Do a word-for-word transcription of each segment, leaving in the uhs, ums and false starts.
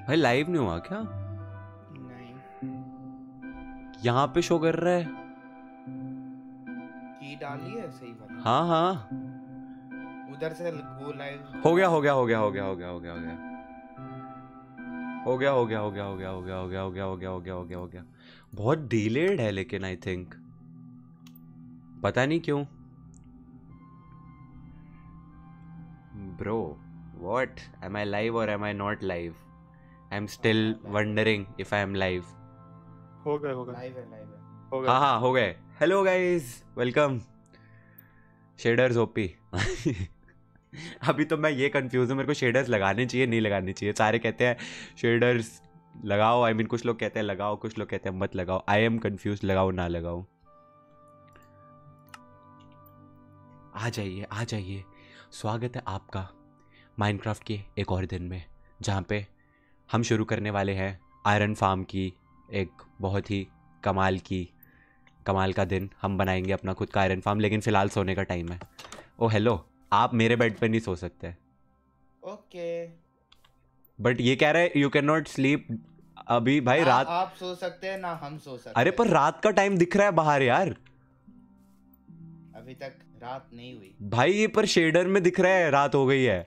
भाई लाइव नहीं हुआ क्या? नहीं, यहाँ पे शो कर रहा है। की डाली है सही वाली। हाँ हाँ उधर से वो लाइव हो गया हो गया हो गया हो गया हो गया हो गया हो गया हो गया हो गया हो गया हो गया हो गया हो गया हो गया हो गया हो गया हो गया हो गया बहुत डिलेड है लेकिन आई थिंक पता नहीं क्यों। Bro what am I live और am I not live? I am still wondering if I am live. हो गए हो गए लाइव है लाइव है हो गए। हाँ हाँ हो गए। Hello guys welcome shaders OP. अभी तो मैं ये कंफ्यूज हूँ मेरे को शेडर्स लगाने चाहिए नहीं लगाने चाहिए। सारे कहते हैं शेडर्स लगाओ, आई I मीन mean, कुछ लोग कहते हैं लगाओ, कुछ लोग कहते हैं मत लगाओ। आई एम कंफ्यूज लगाओ ना लगाओ। आ जाइए आ जाइए, स्वागत है आपका माइनक्राफ्ट के एक और दिन में, जहाँ पे हम शुरू करने वाले हैं आयरन फार्म की एक बहुत ही कमाल की कमाल का दिन। हम बनाएंगे अपना खुद का आयरन फार्म, लेकिन फिलहाल सोने का टाइम है। ओ हेलो, आप मेरे बेड पे नहीं सो सकते। ओके बट ये कह रहा है यू कैन नॉट स्लीप अभी। भाई आ, रात आप सो सकते हैं ना हम सो सकते अरे पर रात का टाइम दिख रहा है बाहर यार। अभी तक रात नहीं हुई भाई ये पर शेडर में दिख रहा है रात हो गई है।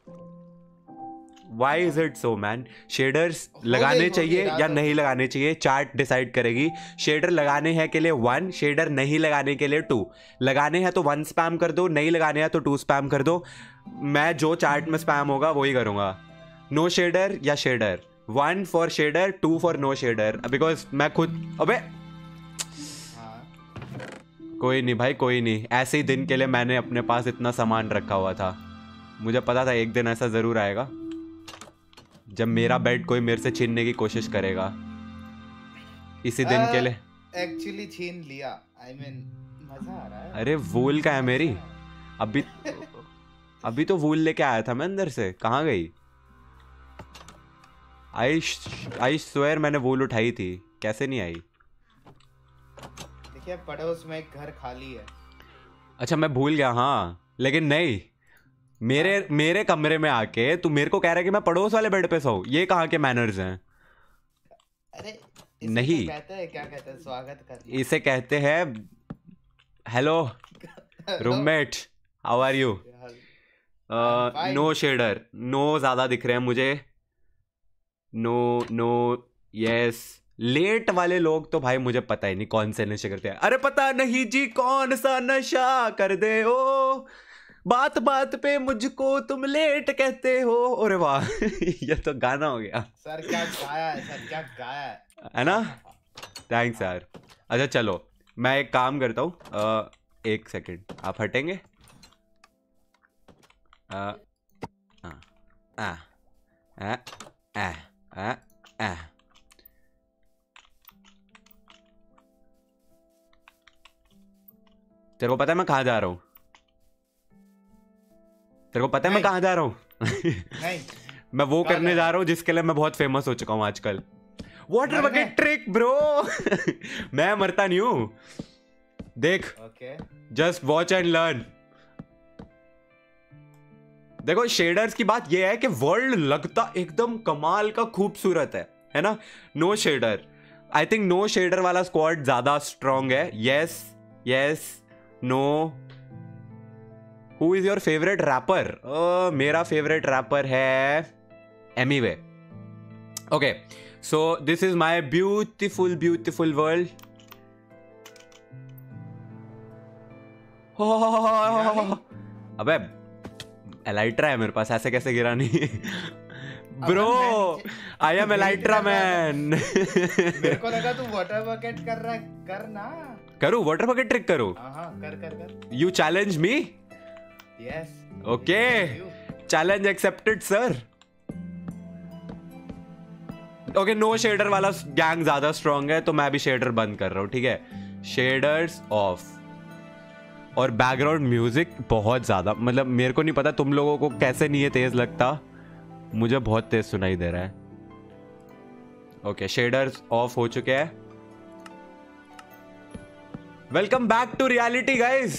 Why is it so man? Shaders लगाने चाहिए या नहीं लगाने चाहिए चार्ट डिसाइड करेगी। शेडर लगाने हैं के लिए वन, शेडर नहीं लगाने के लिए टू। लगाने हैं तो वन स्पैम कर दो, नहीं लगाने हैं तो टू स्पैम कर दो। मैं जो चार्ट में स्पैम होगा वही करूंगा। नो शेडर या shader, one for shader two for no shader, because मैं खुद अबे हाँ कोई नहीं भाई कोई नहीं, ऐसे ही दिन के लिए मैंने अपने पास इतना सामान रखा हुआ था। मुझे पता था एक दिन ऐसा ज़रूर आएगा जब मेरा बेड कोई मेरे से छीनने की कोशिश करेगा। इसी दिन के लिए एक्चुअली छीन लिया। आई I मीन mean, मजा आ रहा है। अरे वूल का है मेरी। अभी अभी तो वूल लेके आया था मैं अंदर से, कहाँ गई? आई आई स्वेयर मैंने वूल उठाई थी, कैसे नहीं आई? देखिए पड़ोस में एक घर खाली है। अच्छा मैं भूल गया। हाँ लेकिन नहीं, मेरे मेरे कमरे में आके तू मेरे को कह रहा है कि मैं पड़ोस वाले बेड पे सोऊं। ये कहाँ के मैनर्स हैं? अरे इसे नहीं क्या कहते हैं क्या कहते हैं स्वागत करना। इसे कहते हैं hello roommate, how are you? No shader, no ज्यादा दिख रहे हैं मुझे। No no yes. लेट वाले लोग तो भाई मुझे पता ही नहीं कौन से नशे करते हैं। अरे पता नहीं जी कौन सा नशा कर दे ओ, बात बात पे मुझको तुम लेट कहते हो। अरे वाह ये तो गाना हो गया। सर क्या गाया है, सर क्या गाया है, है ना? थैंक्स यार। अच्छा चलो मैं एक काम करता हूँ, एक सेकंड आप हटेंगे। आ, आ, आ, आ, आ, आ, आ। तेरे को पता है मैं कहाँ जा रहा हूँ? तेरे को पता है मैं कहाँ जा रहा हूँ? नहीं मैं वो करने जा रहा हूँ जिसके लिए मैं बहुत फेमस हो चुका हूँ आजकल। Water bucket trick bro. मैं मरता नहीं हूँ, देख okay just watch and learn. देखो शेडर्स की बात ये है कि वर्ल्ड लगता एकदम कमाल का खूबसूरत है, है ना? No shader, I think no shader वाला स्क्वाड ज्यादा स्ट्रांग है। Yes yes no. Who is your favourite rapper? मेरा फेवरेट रैपर है Emiway. Okay so this is my beautiful beautiful world. अबे एलाइट्रा है मेरे पास, ऐसे कैसे गिरा नहीं? Bro I am elytra man. मेरे को लगा तू वाटर बकेट कर रहा है, कर ना। करूँ वाटर बकेट ट्रिक करूँ? हाँ कर कर कर। You challenge me? Yes okay challenge accepted sir. Okay no shader वाला गैंग ज्यादा स्ट्रांग है तो मैं भी शेडर बंद कर रहा हूँ, ठीक है? Shaders off. और बैकग्राउंड म्यूजिक बहुत ज्यादा, मतलब मेरे को नहीं पता तुम लोगों को कैसे नहीं है तेज लगता, मुझे बहुत तेज सुनाई दे रहा है। ओके शेडर्स ऑफ हो चुके हैं। Welcome back to reality guys.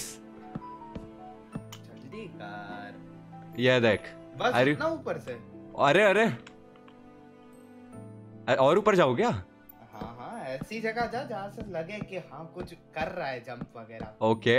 जल्दी कर। ये देख बस अरे इतना ऊपर से। अरे अरे और ऊपर जाओ क्या? हाँ हाँ, ऐसी जगह जा जहाँ से लगे कि हाँ कुछ कर रहा है, जंप वगैरह। ओके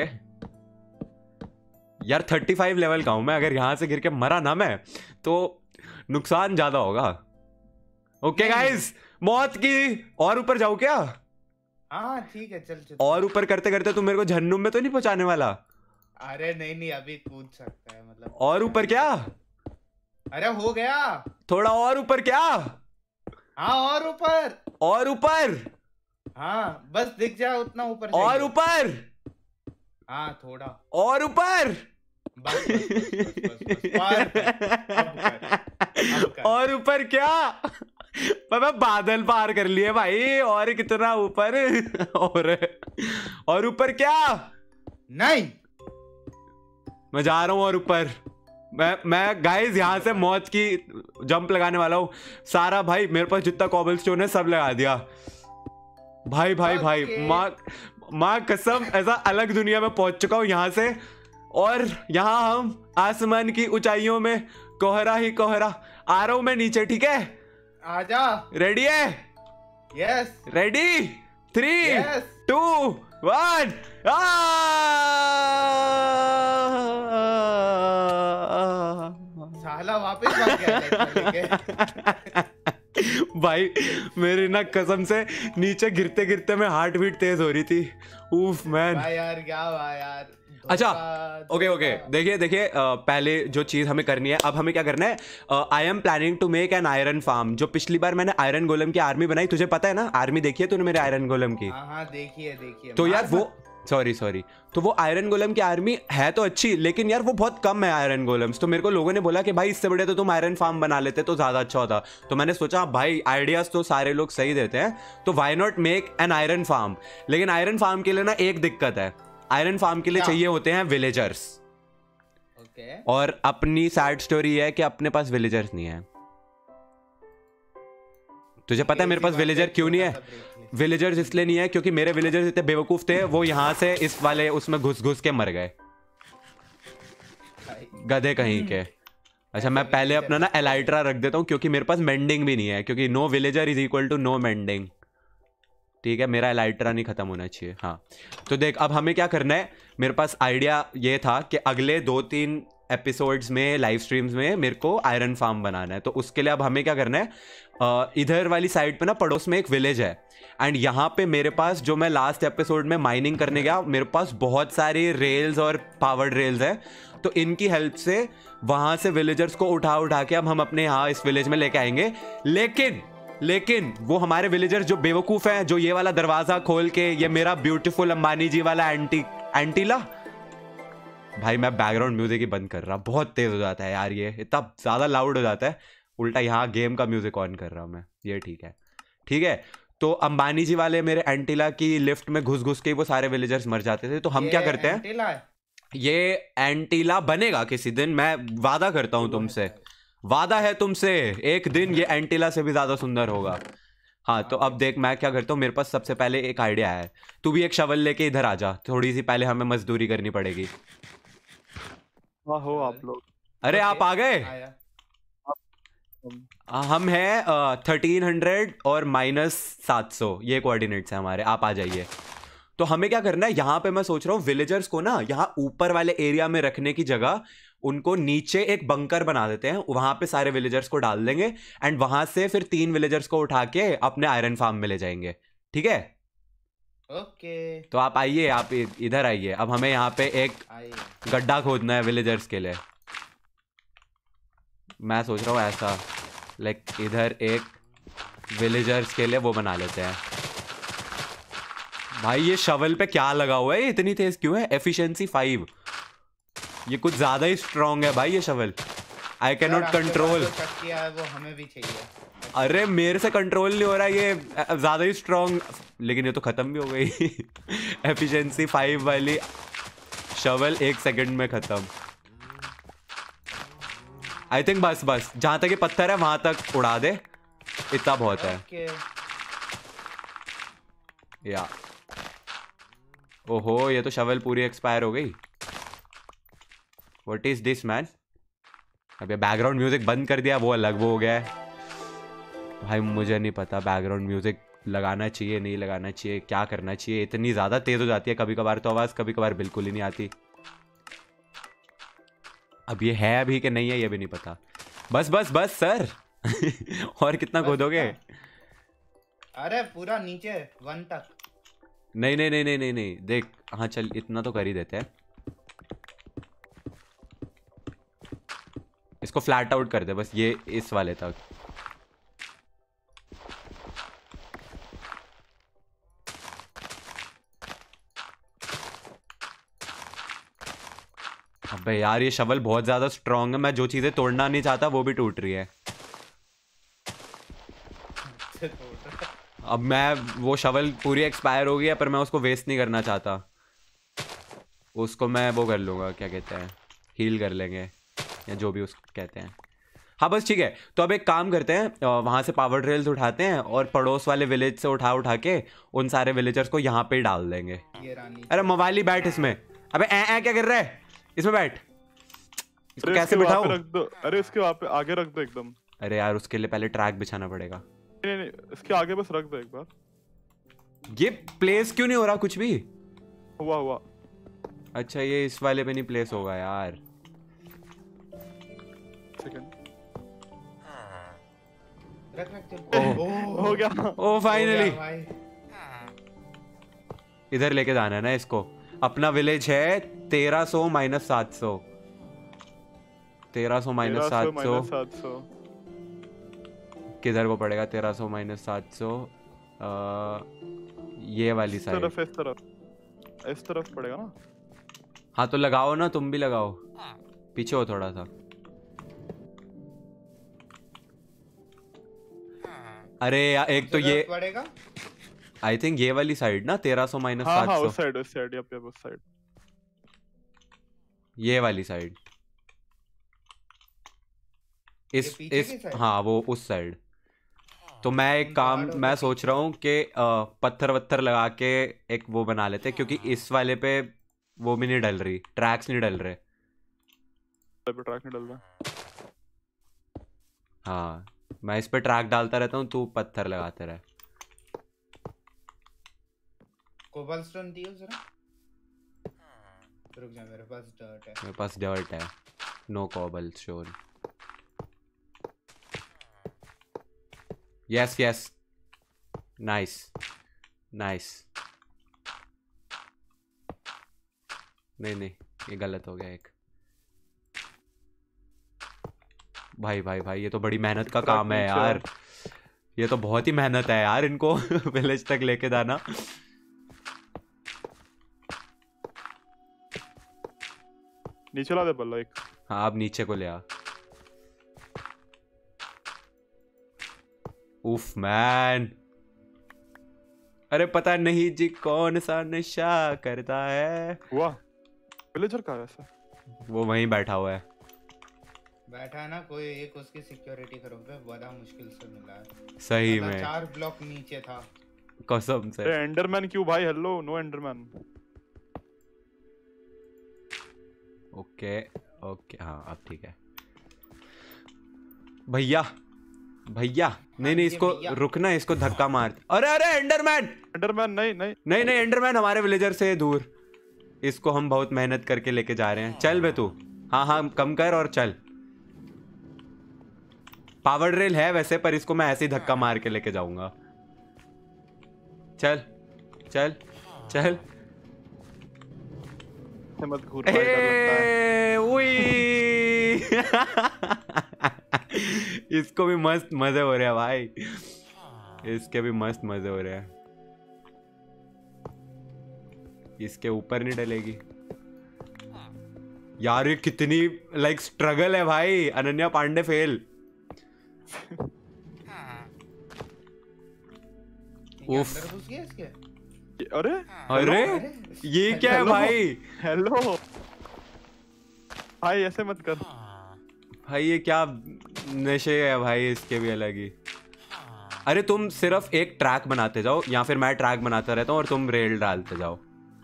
यार पैंतीस लेवल का हूं मैं, अगर यहाँ से गिर के मरा ना मैं तो नुकसान ज्यादा होगा। ओके गाइस, मौत की। और ऊपर जाओ क्या? हाँ ठीक है, चल चल। और ऊपर करते करते तुम मेरे को जहन्नुम में तो नहीं पहुंचाने वाला? अरे नहीं नहीं, अभी कूद सकता है मतलब। और ऊपर क्या? अरे हो गया। थोड़ा और ऊपर क्या? हाँ और ऊपर। और ऊपर। हाँ बस दिख जाए उतना ऊपर। और ऊपर। हाँ थोड़ा और ऊपर। बस, बस, बस, बस, बस, बस, अब कर, अब कर। और ऊपर क्या? मैं बादल पार कर लिए भाई, और कितना ऊपर? और और ऊपर क्या? नहीं, मैं जा रहा हूं और ऊपर। मैं मैं गाइस यहाँ से मौत की जंप लगाने वाला हूँ। सारा भाई मेरे पास जितना कॉबलस्टोन है सब लगा दिया। भाई भाई भाई, माँ माँ कसम, ऐसा अलग दुनिया में पहुंच चुका हूँ यहाँ से। और यहाँ हम आसमान की ऊंचाइयों में, कोहरा ही कोहरा। आ रहा हूं मैं नीचे, ठीक है? आजा। रेडी है? Yes. Ready? Three yes. Two one. साला वापस भाग गया। भाई मेरी ना कसम से नीचे गिरते गिरते में हार्ट बीट तेज हो रही थी। उफ मैन। भाई यार क्या हुआ यार। अच्छा ओके ओके, देखिए देखिए, पहले जो चीज हमें करनी है, अब हमें क्या करना है, I am planning to make an iron farm. जो पिछली बार मैंने आयरन गोलम की आर्मी बनाई, तुझे पता है ना? आर्मी देखी है तूने मेरे आयरन गोलम की? हाँ हाँ देखिए देखिए। तो यार वो सॉरी सॉरी तो वो आयरन गोलम की आर्मी है तो अच्छी, लेकिन यार वो बहुत कम है आयरन गोलम्स। तो मेरे को लोगों ने बोला कि भाई इससे बड़े तो तुम आयरन फार्म बना लेते तो ज्यादा अच्छा होता। तो मैंने सोचा भाई आइडियाज तो सारे लोग सही देते हैं, तो why not make an iron farm. लेकिन आयरन फार्म के लिए ना एक दिक्कत है, आयरन फार्म के लिए चाहिए होते हैं विलेजर्स। ओके। और अपनी सैड स्टोरी है कि अपने पास विलेजर्स नहीं है। तुझे पता है मेरे पास विलेजर क्यों नहीं है? विलेजर्स इसलिए नहीं है क्योंकि मेरे विलेजर्स इतने बेवकूफ थे, वो यहां से इस वाले उसमें घुस घुस के मर गए, गधे कहीं के। अच्छा मैं पहले अपना ना एलाइट्रा रख देता हूँ, क्योंकि मेरे पास मेंडिंग भी नहीं है, क्योंकि no villager is equal to no mending. ठीक है, मेरा एलाइट्रा नहीं खत्म होना चाहिए। हाँ तो देख, अब हमें क्या करना है, मेरे पास आइडिया ये था कि अगले दो तीन एपिसोड्स में, लाइव स्ट्रीम्स में मेरे को आयरन फार्म बनाना है। तो उसके लिए अब हमें क्या करना है, आ, इधर वाली साइड पे ना पड़ोस में एक विलेज है, एंड यहाँ पे मेरे पास, जो मैं लास्ट एपिसोड में माइनिंग करने गया, मेरे पास बहुत सारी रेल्स और पावर्ड रेल्स है। तो इनकी हेल्प से वहाँ से विलेजर्स को उठा उठा के अब हम अपने यहाँ इस विलेज में लेके आएंगे। लेकिन लेकिन वो हमारे विलेजर्स जो बेवकूफ़ हैं, जो ये वाला दरवाज़ा खोल के, ये मेरा ब्यूटीफुल अंबानी जी वाला एंटी एंटीला, भाई मैं बैकग्राउंड म्यूजिक ही बंद कर रहा, बहुत तेज हो जाता है यार, ये इतना ज़्यादा लाउड हो जाता है। उल्टा यहाँ गेम का म्यूजिक ऑन कर रहा हूँ मैं, ये ठीक है ठीक है। तो अंबानी जी वाले मेरे एंटीला की लिफ्ट में घुस घुस के वो सारे विलेजर्स मर जाते थे। तो हम क्या करते हैं, ये एंटीला बनेगा किसी दिन, मैं वादा करता हूँ तुमसे, वादा है तुमसे, एक दिन ये एंटीला से भी ज्यादा सुंदर होगा। हाँ तो अब देख मैं क्या करता हूँ, मेरे पास सबसे पहले एक आइडिया है। तू भी एक शवल लेके इधर आ जा, थोड़ी सी पहले हमें मजदूरी करनी पड़ेगी। हाँ हो आप लोग। अरे आप आ गए? हम हैं थर्टीन हंड्रेड और माइनस सात सौ, ये कोऑर्डिनेट्स हैं हमारे। आप आ जाइए। तो हमें क्या करना है, यहाँ पे मैं सोच रहा हूँ विलेजर्स को ना यहाँ ऊपर वाले एरिया में रखने की जगह उनको नीचे एक बंकर बना देते हैं, वहां पे सारे विलेजर्स को डाल देंगे, एंड वहां से फिर तीन विलेजर्स को उठा के अपने आयरन फार्म में ले जाएंगे। ठीक है? ओके। तो आप आइए, आप इधर आइए। अब हमें यहाँ पे एक गड्ढा खोदना है विलेजर्स के लिए। मैं सोच रहा हूँ ऐसा, लाइक इधर एक विलेजर्स के लिए वो बना लेते हैं। भाई ये शवल पे क्या लगा हुआ है, ये इतनी तेज क्यों है? एफिशिएंसी फाइव, ये कुछ ज्यादा ही स्ट्रांग है भाई ये shovel. I can not control. वो हमें भी चाहिए। अरे मेरे से कंट्रोल नहीं हो रहा, ये ज्यादा ही स्ट्रांग। लेकिन ये तो खत्म भी हो गई। एफिशिएंसी फाइव वाली शवल एक सेकंड में खत्म। आई थिंक बस बस जहां तक ये पत्थर है वहां तक उड़ा दे, इतना बहुत है। या ओहो, ये तो शवल पूरी एक्सपायर हो गई। What is this man? अब ये बैकग्राउंड म्यूजिक बंद कर दिया, वो अलग वो हो गया है। भाई मुझे नहीं पता बैकग्राउंड म्यूजिक लगाना चाहिए नहीं लगाना चाहिए, क्या करना चाहिए। इतनी ज़्यादा तेज़ हो जाती है कभी कभार तो आवाज़, कभी कभार बिल्कुल ही नहीं आती। अब ये है अभी कि नहीं है ये भी नहीं पता। बस बस बस सर और कितना खोदोगे? अरे पूरा नीचे वन तक। नहीं नहीं नहीं नहीं नहीं नहीं देख, हाँ चल इतना तो कर ही देते हैं। इसको फ्लैट आउट कर दे बस, ये इस वाले तक। अबे यार ये शवल बहुत ज्यादा स्ट्रांग है, मैं जो चीजें तोड़ना नहीं चाहता वो भी टूट रही है। अब मैं वो शवल पूरी एक्सपायर हो गई है पर मैं उसको वेस्ट नहीं करना चाहता, उसको मैं वो कर लूँगा, क्या कहते हैं, हील कर लेंगे या जो भी उसको कहते हैं। हाँ बस ठीक है, तो अब एक काम करते हैं, वहाँ से पावर ड्रिल्स उठाते हैं और पड़ोस वाले विलेज से उठा उठा के उन सारे विलेजर्स को यहाँ पे डाल देंगे। अरे मवाली बैठ इसमें, अबे ऐ ऐ क्या कर रहा है, इसमें बैठ। इसको कैसे बिठाऊं? रख दो। अरे इसके वहाँ पे आगे रख दो एकदम। अरे यार उसके लिए पहले ट्रैक बिछाना पड़ेगा। नहीं नहीं इसके आगे बस रख दो एक बार। ये प्लेस क्यों नहीं हो रहा कुछ भी? हुआ हुआ। अच्छा ये इस वाले पे नहीं प्लेस होगा यार। सेकंड रख रख हो गया। ओ फाइनली इधर लेके जाना है ना इसको। अपना विलेज है तेरह सौ माइनस सात सौ, तेरह सौ माइनस सात सौ किधर को पड़ेगा? तेरह सौ माइनस सात सौ ये वाली साइड, इस तरफ इस तरफ इस तरफ पड़ेगा ना। हाँ तो लगाओ ना, तुम भी लगाओ, पीछे हो थोड़ा सा। अरे यार एक तो ये पड़ेगा आई थिंक ये वाली साइड ना, तेरह सौ माइनस हाँ सात हाँ सौ उस साइड उस साइड यप यप उस साइड, ये वाली साइड, इस इस हाँ वो उस साइड। तो मैं एक काम मैं सोच रहा हूँ कि पत्थर वत्थर लगा के एक वो बना लेते हैं, क्योंकि इस वाले पे वो भी नहीं डल रही, ट्रैक्स नहीं डल रहे। ट्रैक नहीं डल रहा। हाँ मैं इस पे ट्रैक डालता रहता हूँ, तू पत्थर लगाते रहे। कोबलस्टोन दियो जरा, रुक जा मेरे पास डर्ट है। मेरे पास डर्ट है, no cobblestone. Yes yes nice nice. नहीं नहीं ये गलत हो गया एक। भाई भाई भाई ये तो बड़ी मेहनत का काम है यार, ये तो बहुत ही मेहनत है यार इनको विलेज तक लेके जाना। नीचे ला दे बल्ला एक। हाँ अब नीचे को ले आ। उफ मैन, अरे पता नहीं जी कौन सा नशा करता है। वाह विलेजर कहाँ है ऐसा? वो वहीं बैठा हुआ है। बैठा है ना, कोई एक उसकी सिक्योरिटी करो पे, बड़ा मुश्किल से मिला है सही में, चार ब्लॉक नीचे था कसम से। अरे एंडरमैन क्यों भाई? Hello no enderman. Okay okay हाँ अब ठीक है। भैया भैया नहीं नहीं इसको रुकना, इसको धक्का मार। अरे अरे एंडरमैन एंडरमैन नहीं नहीं नहीं नहीं एंडरमैन हमारे विलेजर से दूर, इसको हम बहुत मेहनत करके लेके जा रहे हैं। चल बे तू, हाँ हाँ कम कर और चल। पावर ड्रिल है वैसे, पर इसको मैं ऐसे ही धक्का मार के लेके जाऊंगा। चल चल चल। मत घूर भाई, डर लगता है। उई इसको भी मस्त मजे हो रहे हैं भाई, इसके भी मस्त मजे हो रहे हैं। इसके ऊपर नहीं डलेगी यार, ये कितनी लाइक स्ट्रगल है भाई। अनन्या पांडे फेल। उफ अरे अरे ये क्या है भाई? हेलो भाई ऐसे मत कर भाई, ये क्या नशे है भाई, इसके भी अलग ही। अरे तुम सिर्फ एक ट्रैक बनाते जाओ या फिर मैं ट्रैक बनाता रहता हूँ और तुम रेल डालते जाओ।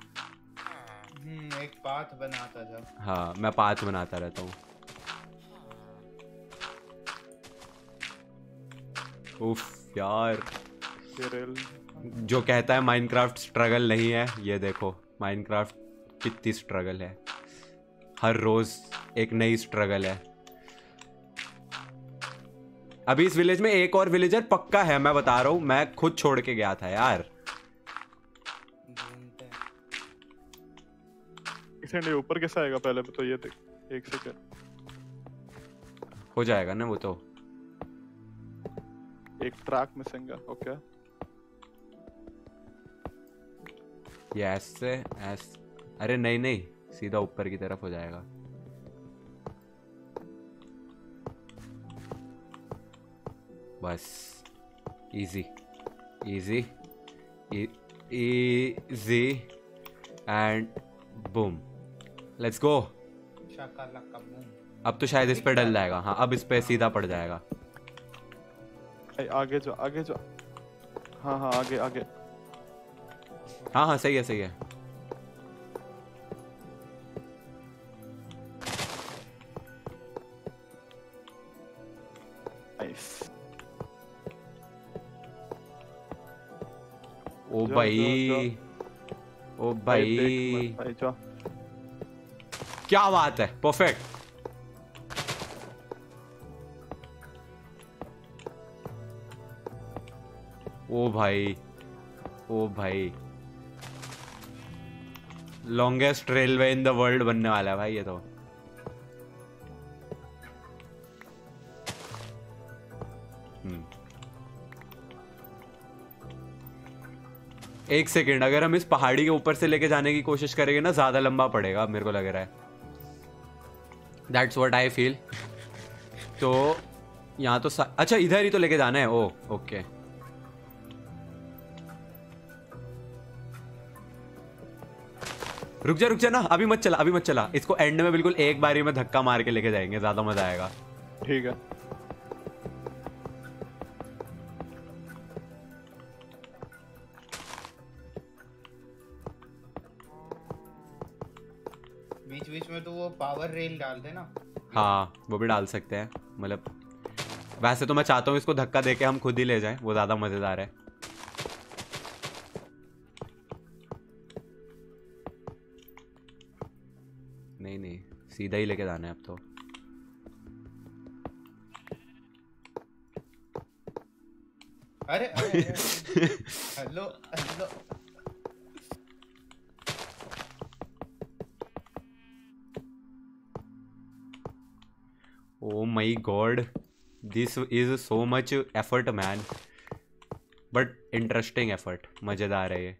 एक पाथ बनाता जाओ। हाँ मैं पाथ बनाता रहता हूँ। उफ यार, ये रेल जो कहता है माइनक्राफ्ट स्ट्रगल नहीं है, ये देखो माइनक्राफ्ट कितनी स्ट्रगल है, हर रोज एक नई स्ट्रगल है। अभी इस विलेज में एक और विलेजर पक्का है, मैं बता रहा हूँ, मैं खुद छोड़ के गया था यार। ढूंढते हैं। एक सेकंड, ये ऊपर कैसे आएगा पहले तो ये देख, एक सेकंड। हो जाएगा ना वो तो। एक ट्रैक मिसिंग है, ओके। ये ऐसे ऐसे, अरे नहीं नहीं, सीधा ऊपर की तरफ हो जाएगा। बस easy easy easy and boom, let's go. शाकालाका बूम। अब तो शायद इस पे डल जाएगा। हाँ, अब इस पे सीधा पड़ जाएगा। ए, आगे जो आगे जो हाँ हाँ आगे आगे। हाँ हाँ सही है सही है। नाइस। ओ जा, भाई, जा, ओ भाई, भाई, भाई जा। क्या बात है, परफेक्ट। ओ भाई, ओ भाई, longest railway in the world बनने वाला है भाई ये तो। हम्म एक सेकेंड, अगर हम इस पहाड़ी के ऊपर से लेके जाने की कोशिश करेंगे ना, ज्यादा लंबा पड़ेगा मेरे को लग रहा है। That's what I feel. तो यहाँ तो अच्छा इधर ही तो लेके जाना है। ओ ओके, रुक जा रुक जा ना, अभी मत चला अभी मत चला। इसको एंड में बिल्कुल एक बारी में धक्का मार के लेके जाएंगे, ज्यादा मजा आएगा। ठीक है। बीच बीच में तो वो पावर रेल डाल देना। हाँ वो भी डाल सकते हैं, मतलब वैसे तो मैं चाहता हूँ इसको धक्का देके हम खुद ही ले जाएं, वो ज्यादा मजेदार है। नहीं नहीं, सीधा ही लेके जाना है अब तो। अरे अरे hello hello. Oh my god, this is so much effort man, but interesting effort, मजेदार है ये।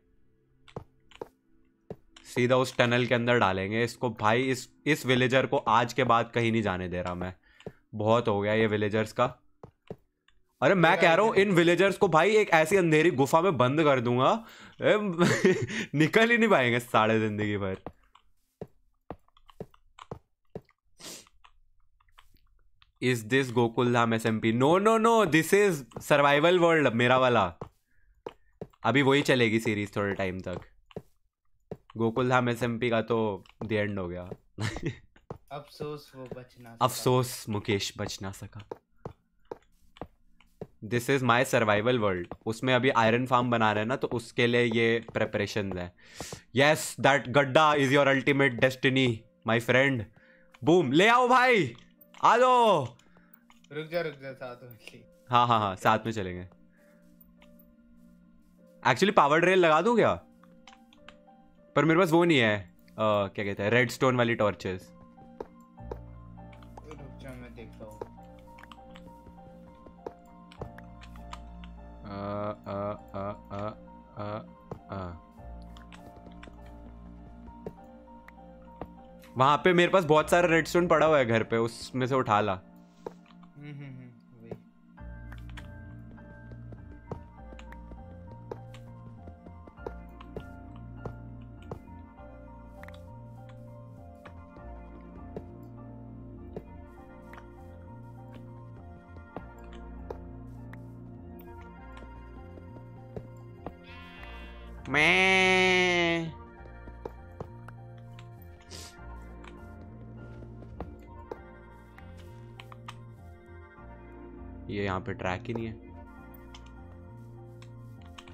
सीधा उस टनल के अंदर डालेंगे इसको भाई। इस इस विलेजर को आज के बाद कहीं नहीं जाने दे रहा मैं, बहुत हो गया ये विलेजर्स का। अरे मैं कह रहा हूँ इन विलेजर्स को भाई एक ऐसी अंधेरी गुफा में बंद कर दूंगा, निकल ही नहीं पाएंगे साढ़े जिंदगी भर। Is this Gokul Dham S M P? No no no, this is survival world मेरा वाला। अभी वही चलेगी सीरीज थोड़े टाइम तक। Gokul Dham S M P का तो द एंड हो गया। अफसोस वो बच ना सका। अफसोस मुकेश बच ना सका। This is my survival world. उसमें अभी आयरन फार्म बना रहे हैं ना, तो उसके लिए ये प्रेपरेशन है। यस, दैट गड्ढा is your ultimate destiny my friend. Boom, ले आओ भाई, आ जाओ। रुक जा रुक जा, साथ में चली। हाँ हाँ हाँ साथ में चलेंगे। एक्चुअली पावर रेल लगा दूं क्या? पर मेरे पास वो नहीं है, आ, क्या कहते हैं, रेड स्टोन वाली टॉर्चेस। रुक जा मैं देखता हूँ। आ, आ, आ, आ, आ, आ। वहां पे मेरे पास बहुत सारा रेडस्टोन पड़ा हुआ है घर पे, उसमें से उठा ला। हम्म हम्म हम्म वही। मैं ये यहाँ पे ट्रैक ही नहीं है।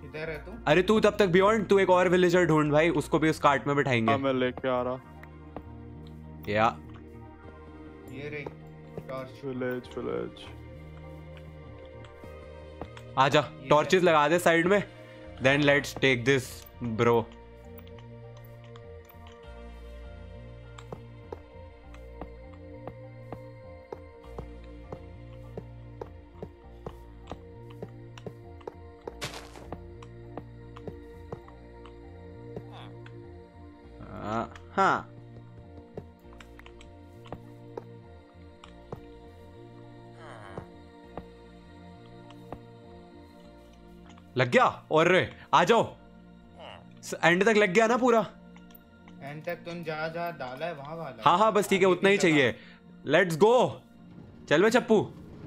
इधर है तू? अरे तू तब तक बियॉन्ड, तू एक और विलेजर ढूंढ भाई, उसको भी उस कार्ट में बिठाएंगे। हाँ मैं लेके आ रहा। या ये रे टॉर्च। Village village. आजा, टॉर्चेस लगा दे साइड में, then let's take this bro. हाँ लग गया। और रे आ जाओ, एंड तक लग गया ना पूरा? एंड तक तुम जहाँ जहाँ डाला है वहां वाला। हाँ हाँ बस ठीक है, उतना ही चाहिए। लेट्स गो, चल बे चप्पू,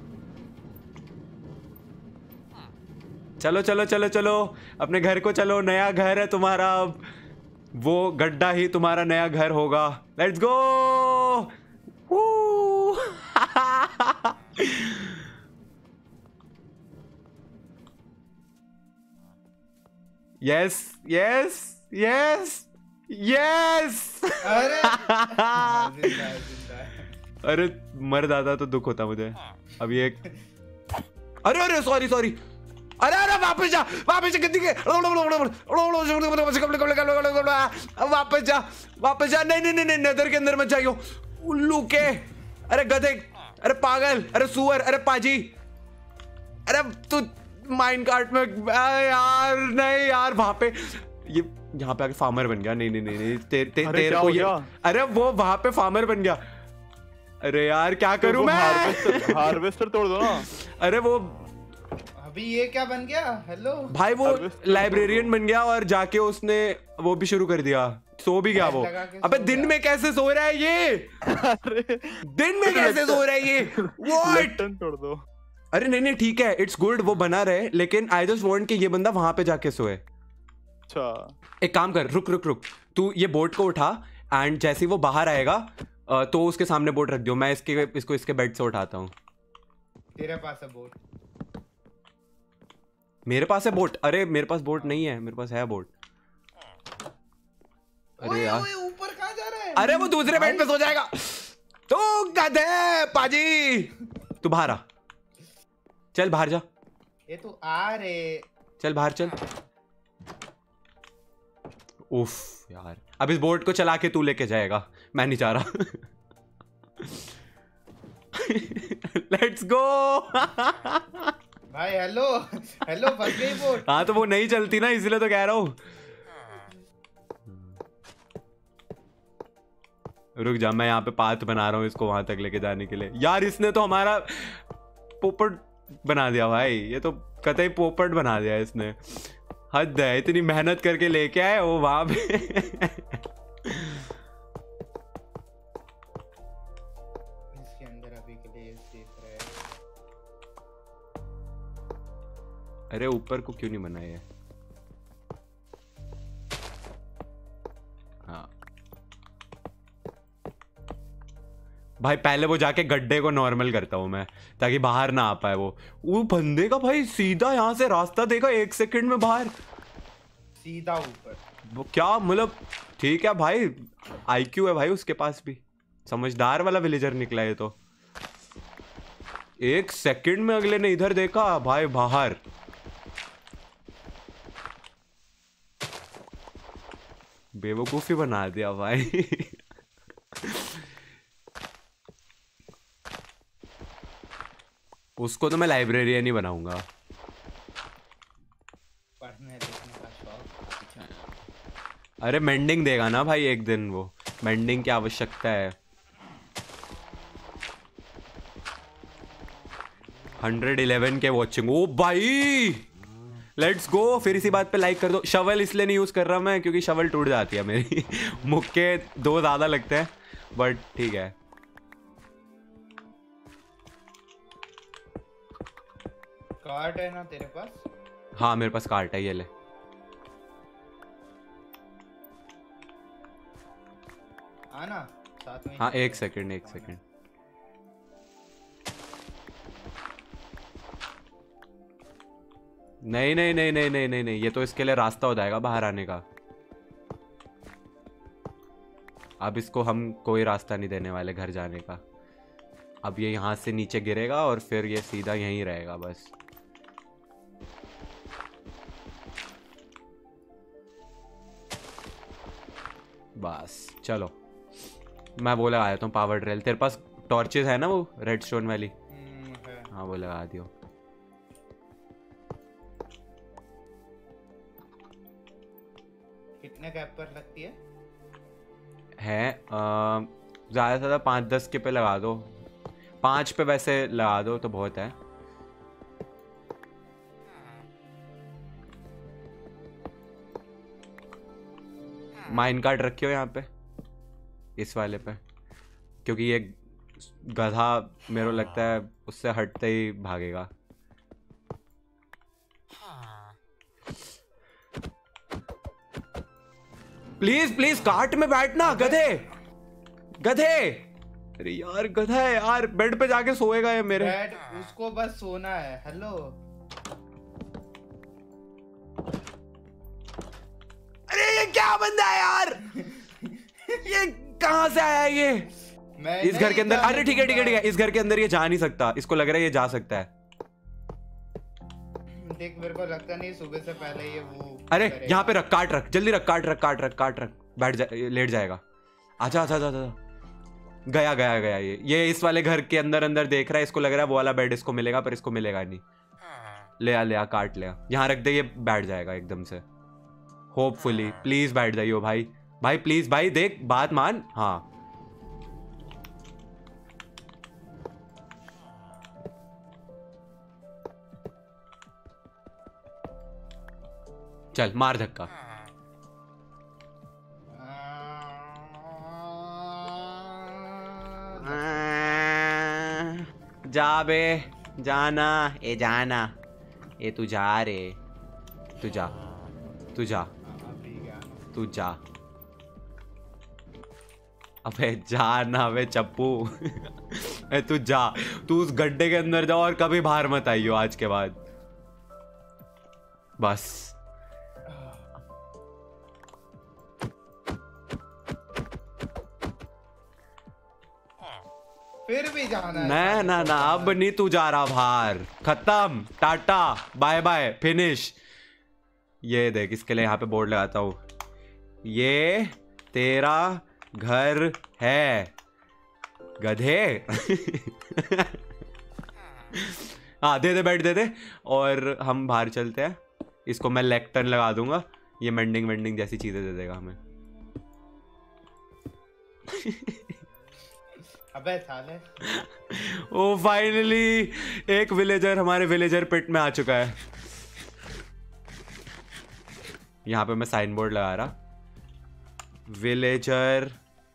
चलो चलो चलो चलो अपने घर को चलो। नया घर है तुम्हारा, वो गड्ढा ही तुम्हारा नया घर होगा। Let's go. Yes yes yes yes. अरे जिंदा है, जिंदा है। अरे मर जाता तो दुख होता मुझे। अभी एक अरे अरे सॉरी सॉरी, अरे अरे वापस जा वापस जा, गद्दी के वापस जा वापस जा। नहीं नहीं नहीं नेदर के अंदर मत जाइयो उल्लू के। अरे गधे, अरे पागल, अरे सुअर, अरे पाजी, अरे तू माइन कार्ट में यार। नहीं यार वहां पे ये, यहाँ पे आके फार्मर बन गया। नहीं नहीं नहीं नहीं ते, ते, अरे तेरे को ये, अरे वो वहां पे फार्मर बन गया। अरे यार क्या तो करूं मैं? हार्वेस्टर हार्वेस्टर तोड़ दो ना। अरे वो अभी ये क्या बन गया? हेलो भाई वो लाइब्रेरियन बन गया और जाके उसने वो भी शुरू कर दिया, सो भी गया वो। अबे दिन में कैसे सो रहा है ये? अरे दिन में कैसे सो रहा है ये? व्हाट? तोड़ दो। अरे नहीं नहीं ठीक है, इट्स गुड, वो बना रहे, लेकिन आई जस्ट वांट कि ये बंदा वहां पे जाके सोए। अच्छा एक काम कर, रुक रुक रुक, तू ये बोट को उठा एंड जैसे ही वो बाहर आएगा तो उसके सामने बोट रख दो। मैं इसके इसको इसके बेड से उठाता हूँ। तेरे पास है बोट? मेरे पास है बोट? अरे मेरे पास बोट नहीं है, मेरे पास है बोट। अरे यार ऊपर कहाँ जा रहा है? अरे वो दूसरे बेड पे सो जाएगा। तो गधे पाजी, तू बाहर आ, चल बाहर जा। ये तू आ रे, चल बाहर चल। उफ यार, अब इस बोट को चला के तू लेके जाएगा, मैं नहीं चाह रहा। Let's go. भाई हेलो हेलो, फंस गई बोट। हाँ तो वो नहीं चलती ना, इसलिए तो कह रहा हूँ। रुक जा, मैं यहाँ पे पाथ बना रहा हूँ इसको वहां तक लेके जाने के लिए। यार इसने तो हमारा पोपट बना दिया भाई, ये तो कतई पोपट बना दिया इसने। हद है, इतनी मेहनत करके लेके आए वो वहां पे। इसके अंदर अभी के लिए सेफ रहे। अरे ऊपर को क्यों नहीं बना ये? हाँ भाई पहले वो जाके गड्ढे को नॉर्मल करता हूँ मैं, ताकि बाहर ना आ पाए वो। वो बंदे का भाई सीधा यहाँ से रास्ता देखा, एक सेकंड में बाहर, सीधा ऊपर। वो क्या मतलब, ठीक है भाई, आईक्यू है भाई उसके पास भी, समझदार वाला विलेजर निकला है। तो एक सेकंड में अगले ने इधर देखा भाई बाहर। बेवकूफी बना दिया भाई। उसको तो मैं लाइब्रेरियन ही बनाऊंगा। पढ़ने लिखने का शौक। अरे मेंडिंग देगा ना भाई एक दिन, वो मेंडिंग की आवश्यकता है। हंड्रेड इलेवन के वॉचिंग, ओ भाई लेट्स गो। फिर इसी बात पे लाइक कर दो। शवल इसलिए नहीं यूज कर रहा मैं क्योंकि शवल टूट जाती है मेरी। मुक्के दो ज्यादा लगते हैं, बट ठीक है। कार्ड है ना तेरे पास? हाँ मेरे पास कार्ट है, ये ले। आना साथ में। हाँ एक सेकंड एक सेकंड। नहीं नहीं नहीं नहीं नहीं नहीं नहीं, ये तो इसके लिए रास्ता हो जाएगा बाहर आने का। अब इसको हम कोई रास्ता नहीं देने वाले घर जाने का। अब ये यहाँ से नीचे गिरेगा और फिर ये सीधा यहीं रहेगा बस। बस चलो, मैं वो लगा देता हूँ पावर ड्रिल। तेरे पास टॉर्चेस है ना वो रेड स्टोन वाली? हम्म, है। हाँ वो लगा दियो। कितने कैप पर लगती है? है अ, ज़्यादा से ज़्यादा पाँच दस के पे लगा दो। पाँच पे वैसे लगा दो तो बहुत है। माइन कार्ड रखियो यहाँ पे, इस वाले पे, क्योंकि ये गधा मेरे को लगता है उससे हटते ही भागेगा। प्लीज प्लीज कार्ट में बैठना गधे गधे। अरे यार गधा है यार, बेड पे जाके सोएगा ये मेरे। बेड, उसको बस सोना है। हेलो अरे ये क्या बंदा है यार, ये कहाँ से आया है ये मैं इस घर के अंदर? अरे ठीक है ठीक है ठीक है, इस घर के अंदर ये जा नहीं सकता। इसको लग रहा है ये जा सकता है। देख मेरे को लगता नहीं सुबह से पहले ये वो अरे करेगा। यहाँ पे रख, काट रख, जल्दी रख, काट रख काट रख काट रख, बैठ जा, लेट जाएगा। आजा आजा आजा आजा। गया गया गया ये ये इस वाले घर के अंदर अंदर देख रहा है। इसको लग रहा है वो वाला बेड इसको मिलेगा, पर इसको मिलेगा नहीं। ले आ ले आ, काट ले आ, यहाँ रख दे, ये बैठ जाएगा एकदम से होपफुली। प्लीज बैठ जाइयो भाई, भाई प्लीज भाई, देख बात मान। हाँ चल मार धक्का। जा बे, जाना ए जाना ए, तू जा रे, तू जा तू जा तू जा। अबे जा ना अबे चप्पू। ए तू जा, तू उस गड्ढे के अंदर जा और कभी बाहर मत आइयो आज के बाद, बस। फिर भी जाना है। ना ना ना, अब नहीं तू जा रहा बाहर, खत्म, टाटा बाय बाय फिनिश। ये देख, इसके लिए यहाँ पे बोर्ड लगाता हूँ, ये तेरा घर है गधे। हाँ दे दे, बैठ दे दे, और हम बाहर चलते हैं। इसको मैं लेक्टर्न लगा दूंगा, ये मेंडिंग वेंडिंग जैसी चीजें दे देगा हमें। अबे साले। ओ फाइनली एक विलेजर हमारे विलेजर पिट में आ चुका है। यहां पे मैं साइन बोर्ड लगा रहा, विलेजर,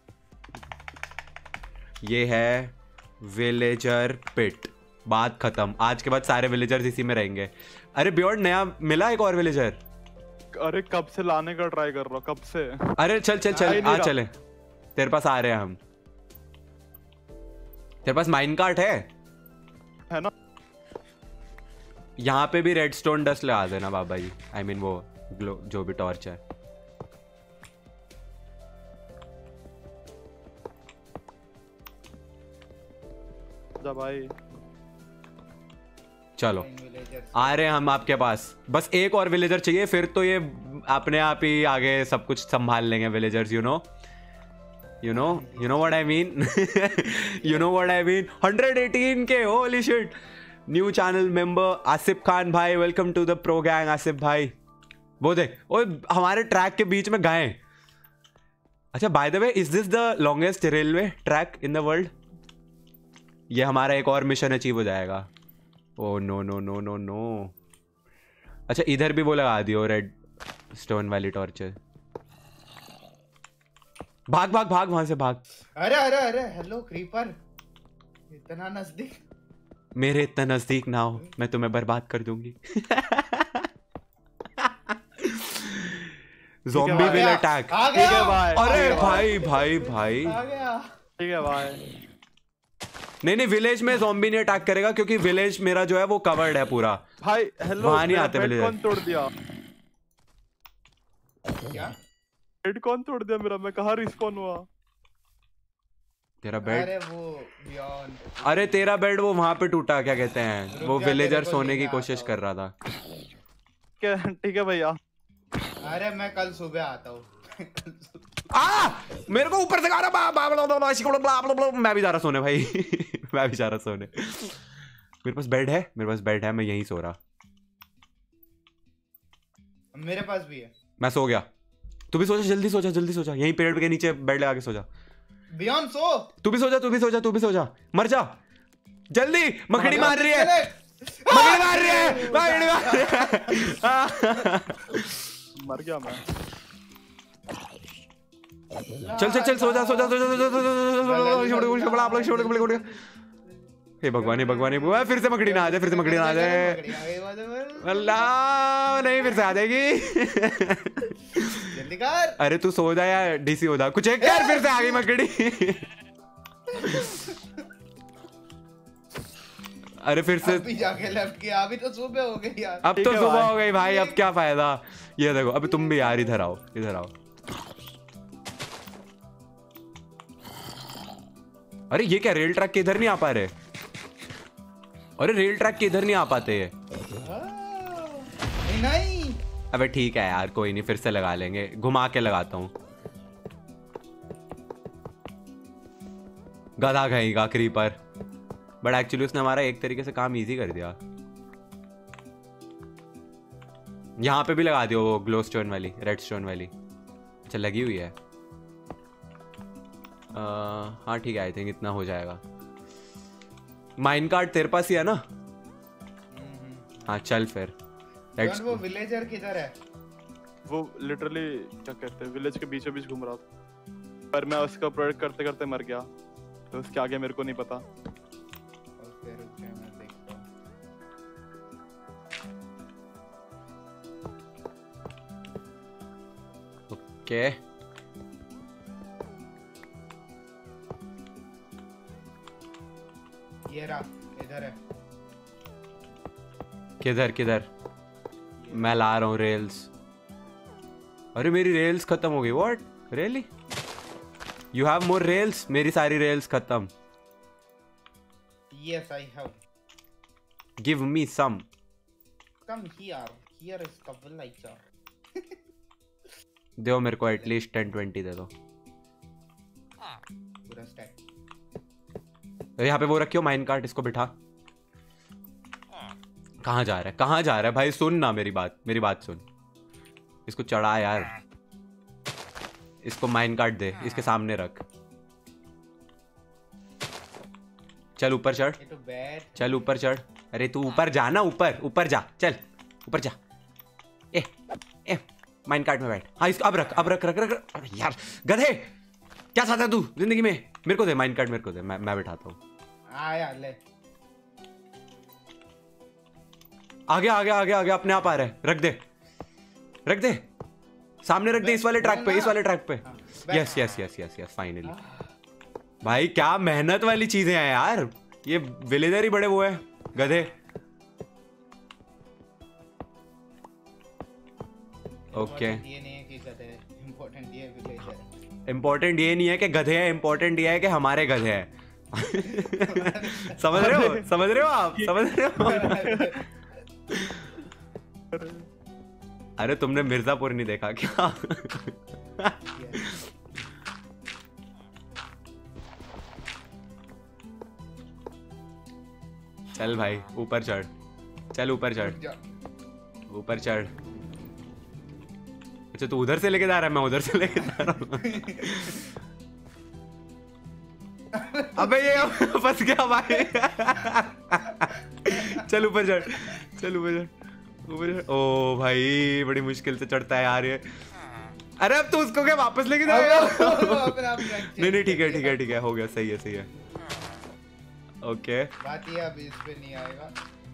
ये है विलेजर पिट, बात खत्म। आज के बाद सारे विलेजर्स इसी में रहेंगे। अरे बियॉर्ड, नया मिला एक और विलेजर। अरे कब से लाने का ट्राई कर रहा हूँ, कब से। अरे चल चल चल, आ चले, तेरे पास आ रहे हैं हम। तेरे पास माइन कार्ट है है ना? यहाँ पे भी रेड स्टोन डस्ट लगा देना बाबा जी, आई I मीन mean वो ग्लो जो भी टॉर्च है। जा भाई, चलो आ रहे हैं हम आपके पास। बस एक और विलेजर चाहिए, फिर तो ये अपने आप ही आगे सब कुछ संभाल लेंगे villagers. You know You know, you know what I mean? You know what I mean? one hundred eighteen के, holy shit! New channel member Asif Khan भाई, welcome to the pro gang Asif भाई। वो देख, ओ हमारे ट्रैक के बीच में गाय। अच्छा by the way, is this the longest railway track in the world? ये हमारा एक और मिशन अचीव हो जाएगा। Oh no no no no no. अच्छा इधर भी वो लगा दियो रेड स्टोन वाली टॉर्चर। भाग भाग भाग, वहां से भाग। अरे अरे अरे, हेलो क्रीपर, इतना नजदीक। मेरे इतना नजदीक ना हो, मैं तुम्हें बर्बाद कर दूंगी। Zombie will attack. ठीक है भाई। अरे भाई भाई भाई, आ गया। ठीक है भाई। नहीं नहीं विलेज में ज़ॉम्बी नहीं अटैक करेगा क्योंकि विलेज मेरा जो है वो कवर्ड है पूरा। भाई हेलो, वहां नहीं आते विलेज। कौन तोड़ दिया? क्या बेड कौन तोड़ दिया मेरा? मैं कहाँ रिस्पॉन हुआ? तेरा बेड? अरे वो बियॉन्ड, अरे तेरा बेड वो वहां पे टूटा, क्या कहते हैं रुक वो जा, विलेजर तेरे को सोने की लेके कोशिश आता कर रहा था। क्या ठीक है भैया। अरे मैं कल सुबह आता हूँ। आ मेरे को ऊपर से गा रहा बा, बा, बा, बा, बा, बा, बा, बा, मैं भी जा रहा सोने भाई। मैं भी जा रहा सोने। मेरे पास बेड है, मेरे पास बेड है, मैं यहीं सो रहा। मेरे पास भी है। मैं सो गया। तू भी सो जा, जल्दी सो जा, जल्दी सो जा, यहीं पेड़ के नीचे बेड लगा के सो जा। बियॉन्ड सो। तू भी सो जा, तू भी सो जा, तू भी सो जा, मर जा जल्दी। मकड़ी मार रही है, चले। मकड़ी मार रही है, मकड़ी मार रही है। मर गया मैं। चल चल चल सो जा, सो जा, सो जा, सो जा, सो जा, सो जा, आप लोग छोड़ के बड़े हे भगवान, हे भगवान, हे भगवान, फिर से मकड़ी ना आ जाए, फिर से मकड़ी ना आ जाए। अल्लाह नहीं, फिर से आ जाएगी। जल्दी कर। अरे तू सो जा या डीसी हो जा, कुछ एक कर, फिर से आ गई मकड़ी। अरे फिर से अभी जाके लेफ्ट किया, अभी तो सुबह हो गई यार। अब तो सुबह हो गई भाई, अब क्या फायदा। ये देखो अभी तुम भी यार इधर आओ, इधर आओ। अरे ये क्या रेल ट्रैक के इधर नहीं आ पा रहे? अरे रेल ट्रैक के इधर नहीं आ पाते ये। नहीं नहीं। अबे ठीक है यार, कोई नहीं, फिर से लगा लेंगे, घुमा के लगाता हूँ। गधा कहेगा क्रीपर, बट एक्चुअली उसने हमारा एक तरीके से काम इजी कर दिया। यहाँ पे भी लगा दियो वो ग्लो स्टोन वाली, रेड स्टोन वाली। अच्छा लगी हुई है। आ, हाँ ठीक है, आई थिंक इतना हो जाएगा। माइन कार्ड तेरे पास ही है ना? हाँ चल फिर। Let's वो विलेजर किधर है? वो लिटरली क्या कहते हैं विलेज के बीचों बीच घूम रहा था, पर मैं उसका प्रोडक्ट करते करते मर गया, तो उसके आगे मेरे को नहीं पता। ओके रुक जा, मैं देखता हूँ। ओके ये रहा, इधर है। किधर किधर? मैं ला रहा हूँ रेल्स। अरे मेरी रेल्स खत्म हो गई। What really? You have more rails? मेरी सारी रेल्स खत्म। Yes, I have. Give me some. Come here. Here is the villager. दो मेरे को एटलीस्ट टेन ट्वेंटी दे दो। पूरा स्टैक। यहाँ पे वो रखियो माइन कार्ट, इसको बिठा। कहाँ जा रहा है, कहाँ जा रहा है भाई? सुन ना मेरी बात, मेरी बात सुन। इसको चढ़ा यार, इसको माइन कार्ट दे, इसके सामने रख। चल ऊपर चढ़, चल ऊपर चढ़। अरे तू ऊपर जा ना, ऊपर ऊपर जा, चल ऊपर जा। ए ए माइन कार्ट में बैठ। हाँ इसको अब रख, अब रख रख रख, रख। अरे यार गधे, क्या चाहता है तू जिंदगी में? मेरे को दे माइन कार्ट, मेरे को दे, मैं मैं बिठाता हूँ। आया ले। आगे आगे आगे आगे अपने आप आ रहा है। रख दे, रख दे, सामने रख दे, इस वाले ट्रैक पे, इस वाले ट्रैक पे। Yes yes yes yes yes finally. भाई क्या मेहनत वाली चीजें हैं यार, ये विलेजर ही बड़े वो है गधे। ओके ये नहीं है कि गधे, इम्पोर्टेंट ये विलेजर। इम्पोर्टेंट ये नहीं है कि गधे हैं, इम्पोर्टेंट ये है कि हमारे गधे हैं। समझ रहे हो, समझ रहे हो आप, समझ रहे हो? अरे तुमने मिर्जापुर नहीं देखा क्या? चल भाई ऊपर चढ़, चल ऊपर चढ़, ऊपर चढ़। अच्छा तू उधर से लेके जा रहा है, मैं उधर से लेके जा रहा हूँ। अबे ये फंस गया भाई। चल ऊपर चढ़, चल ऊपर चढ़, ऊपर चढ़। ओ भाई बड़ी मुश्किल से चढ़ता है यार ये। अरे अब तू उसको क्या वापस लेके जाएगा? नहीं नहीं ठीक है ठीक है ठीक है, हो गया, सही है सही है। ओके बात ये अब इस पे नहीं आएगा।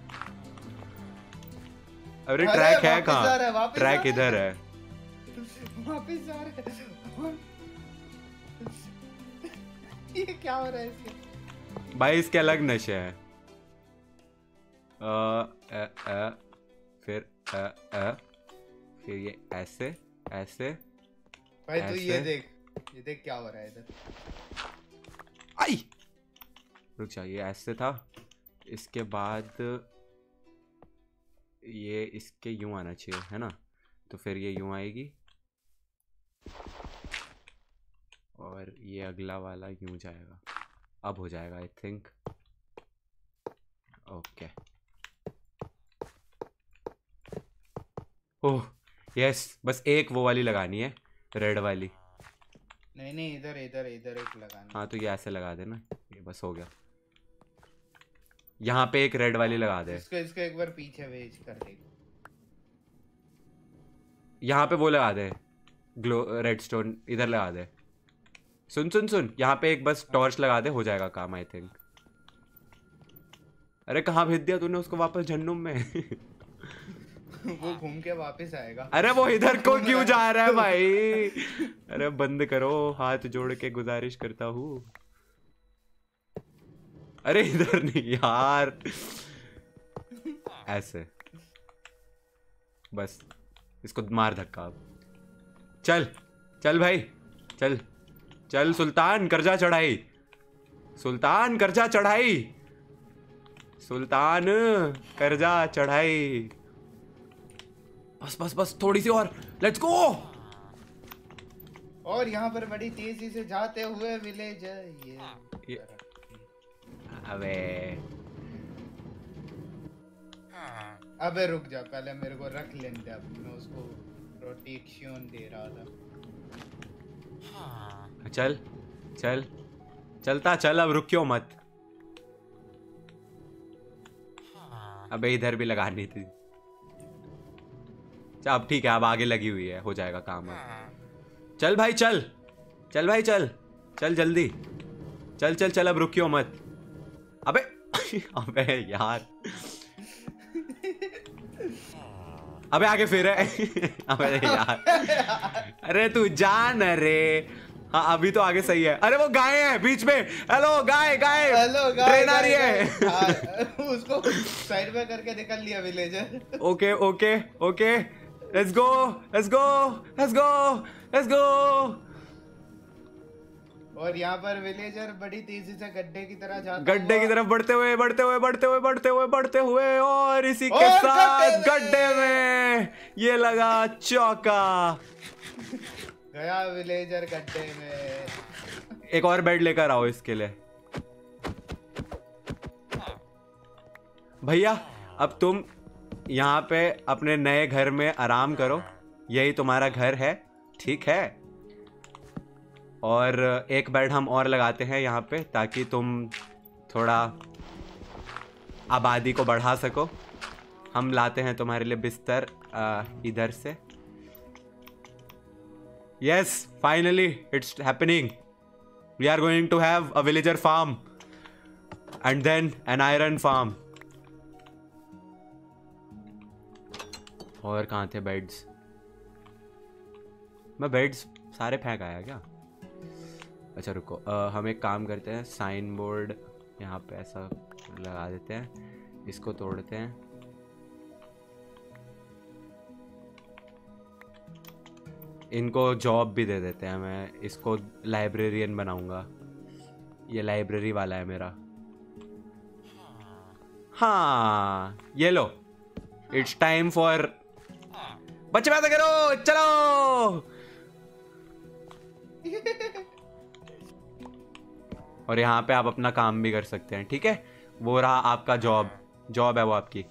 अरे ट्रैक है कहाँ? ट्रैक इधर है। वापस जा रहा है। ये क्या हो रहा है इसके? भाई इसके अलग नशे हैं। अ, अ, अ, फिर अ, अ, फिर ये ऐसे ऐसे भाई तू ये ऐसे। देख, ये देख क्या हो रहा है इधर। आई रुक जा, ये ऐसे था, इसके बाद ये इसके यूं आना चाहिए है ना, तो फिर ये यूं आएगी और ये अगला वाला यूं जाएगा। अब हो जाएगा I think. Okay oh yes, बस एक वो वाली लगानी है, रेड वाली। नहीं नहीं इधर इधर इधर एक लगाना। हाँ तो ये ऐसे लगा देना, ये बस हो गया। यहाँ पे एक रेड वाली लगा दे। इसको इसको एक बार पीछे भेज कर दे। यहाँ पे वो लगा दे, ग्लो रेडस्टोन इधर लगा दे। सुन सुन सुन, यहाँ पे एक बस टॉर्च लगा दे, हो जाएगा काम आई थिंक। अरे कहाँ भेज दिया तूने उसको वापस झन्नुम में? वो घूम के वापस आएगा। अरे वो इधर को क्यों जा रहा है भाई? अरे बंद करो, हाथ जोड़ के गुजारिश करता हूँ। अरे इधर नहीं यार, ऐसे बस इसको मार धक्का। अब चल चल भाई चल चल, सुल्तान कर जा चढ़ाई, सुल्तान कर जा चढ़ाई, सुल्तान कर जा चढ़ाई। बस बस बस थोड़ी सी और, लेट्स गो। और यहाँ पर बड़ी तेजी से जाते हुए विलेजर ये, ये अबे अबे रुक जा, पहले मेरे को रख लेने दे। अब मैं उसको प्रोटेक्शन दे रहा था। चल चल चलता चल, अब रुकियो मत। अबे इधर भी लगानी थी। अब ठीक है, अब आगे लगी हुई है, हो जाएगा काम अब। चल भाई चल, चल भाई चल चल जल्दी, चल चल चल, अब रुकियो मत। अबे अबे यार, अबे आगे फिर है। अबे यार, अरे तू जान। अरे हाँ अभी तो आगे सही है। अरे वो गाय है बीच में। हेलो गाय गाय, हेलो गाय, ट्रेन आ रही है। हाँ, उसको साइड में करके निकल लिया villager. Okay okay okay, let's go let's go let's go let's go. और यहाँ पर विलेजर बड़ी तेजी से गड्ढे की तरह जाता गड्ढे की तरफ बढ़ते हुए बढ़ते हुए बढ़ते हुए बढ़ते हुए बढ़ते हुए और इसी के और साथ गड्ढे गड्ढे में ये लगा चौका। गया विलेजर गड्ढे में। एक और बेड लेकर आओ इसके लिए। भैया अब तुम यहाँ पे अपने नए घर में आराम करो, यही तुम्हारा घर है, ठीक है। और एक बेड हम और लगाते हैं यहाँ पे, ताकि तुम थोड़ा आबादी को बढ़ा सको। हम लाते हैं तुम्हारे लिए बिस्तर इधर से। Yes finally it's happening, we are going to have a villager farm and then an iron farm. और कहाँ थे बेड्स? मैं बेड्स सारे फेंक आया क्या? अच्छा रुको, आ, हम एक काम करते हैं, साइन बोर्ड यहाँ पे ऐसा लगा देते हैं, इसको तोड़ते हैं। इनको जॉब भी दे देते हैं, मैं इसको लाइब्रेरियन बनाऊंगा। ये लाइब्रेरी वाला है मेरा। हाँ ये लो, इट्स टाइम फॉर बच्चे पैदा करो, चलो। और यहाँ पे आप अपना काम भी कर सकते हैं, ठीक है। वो रहा आपका जॉब, जॉब है वो आपकी।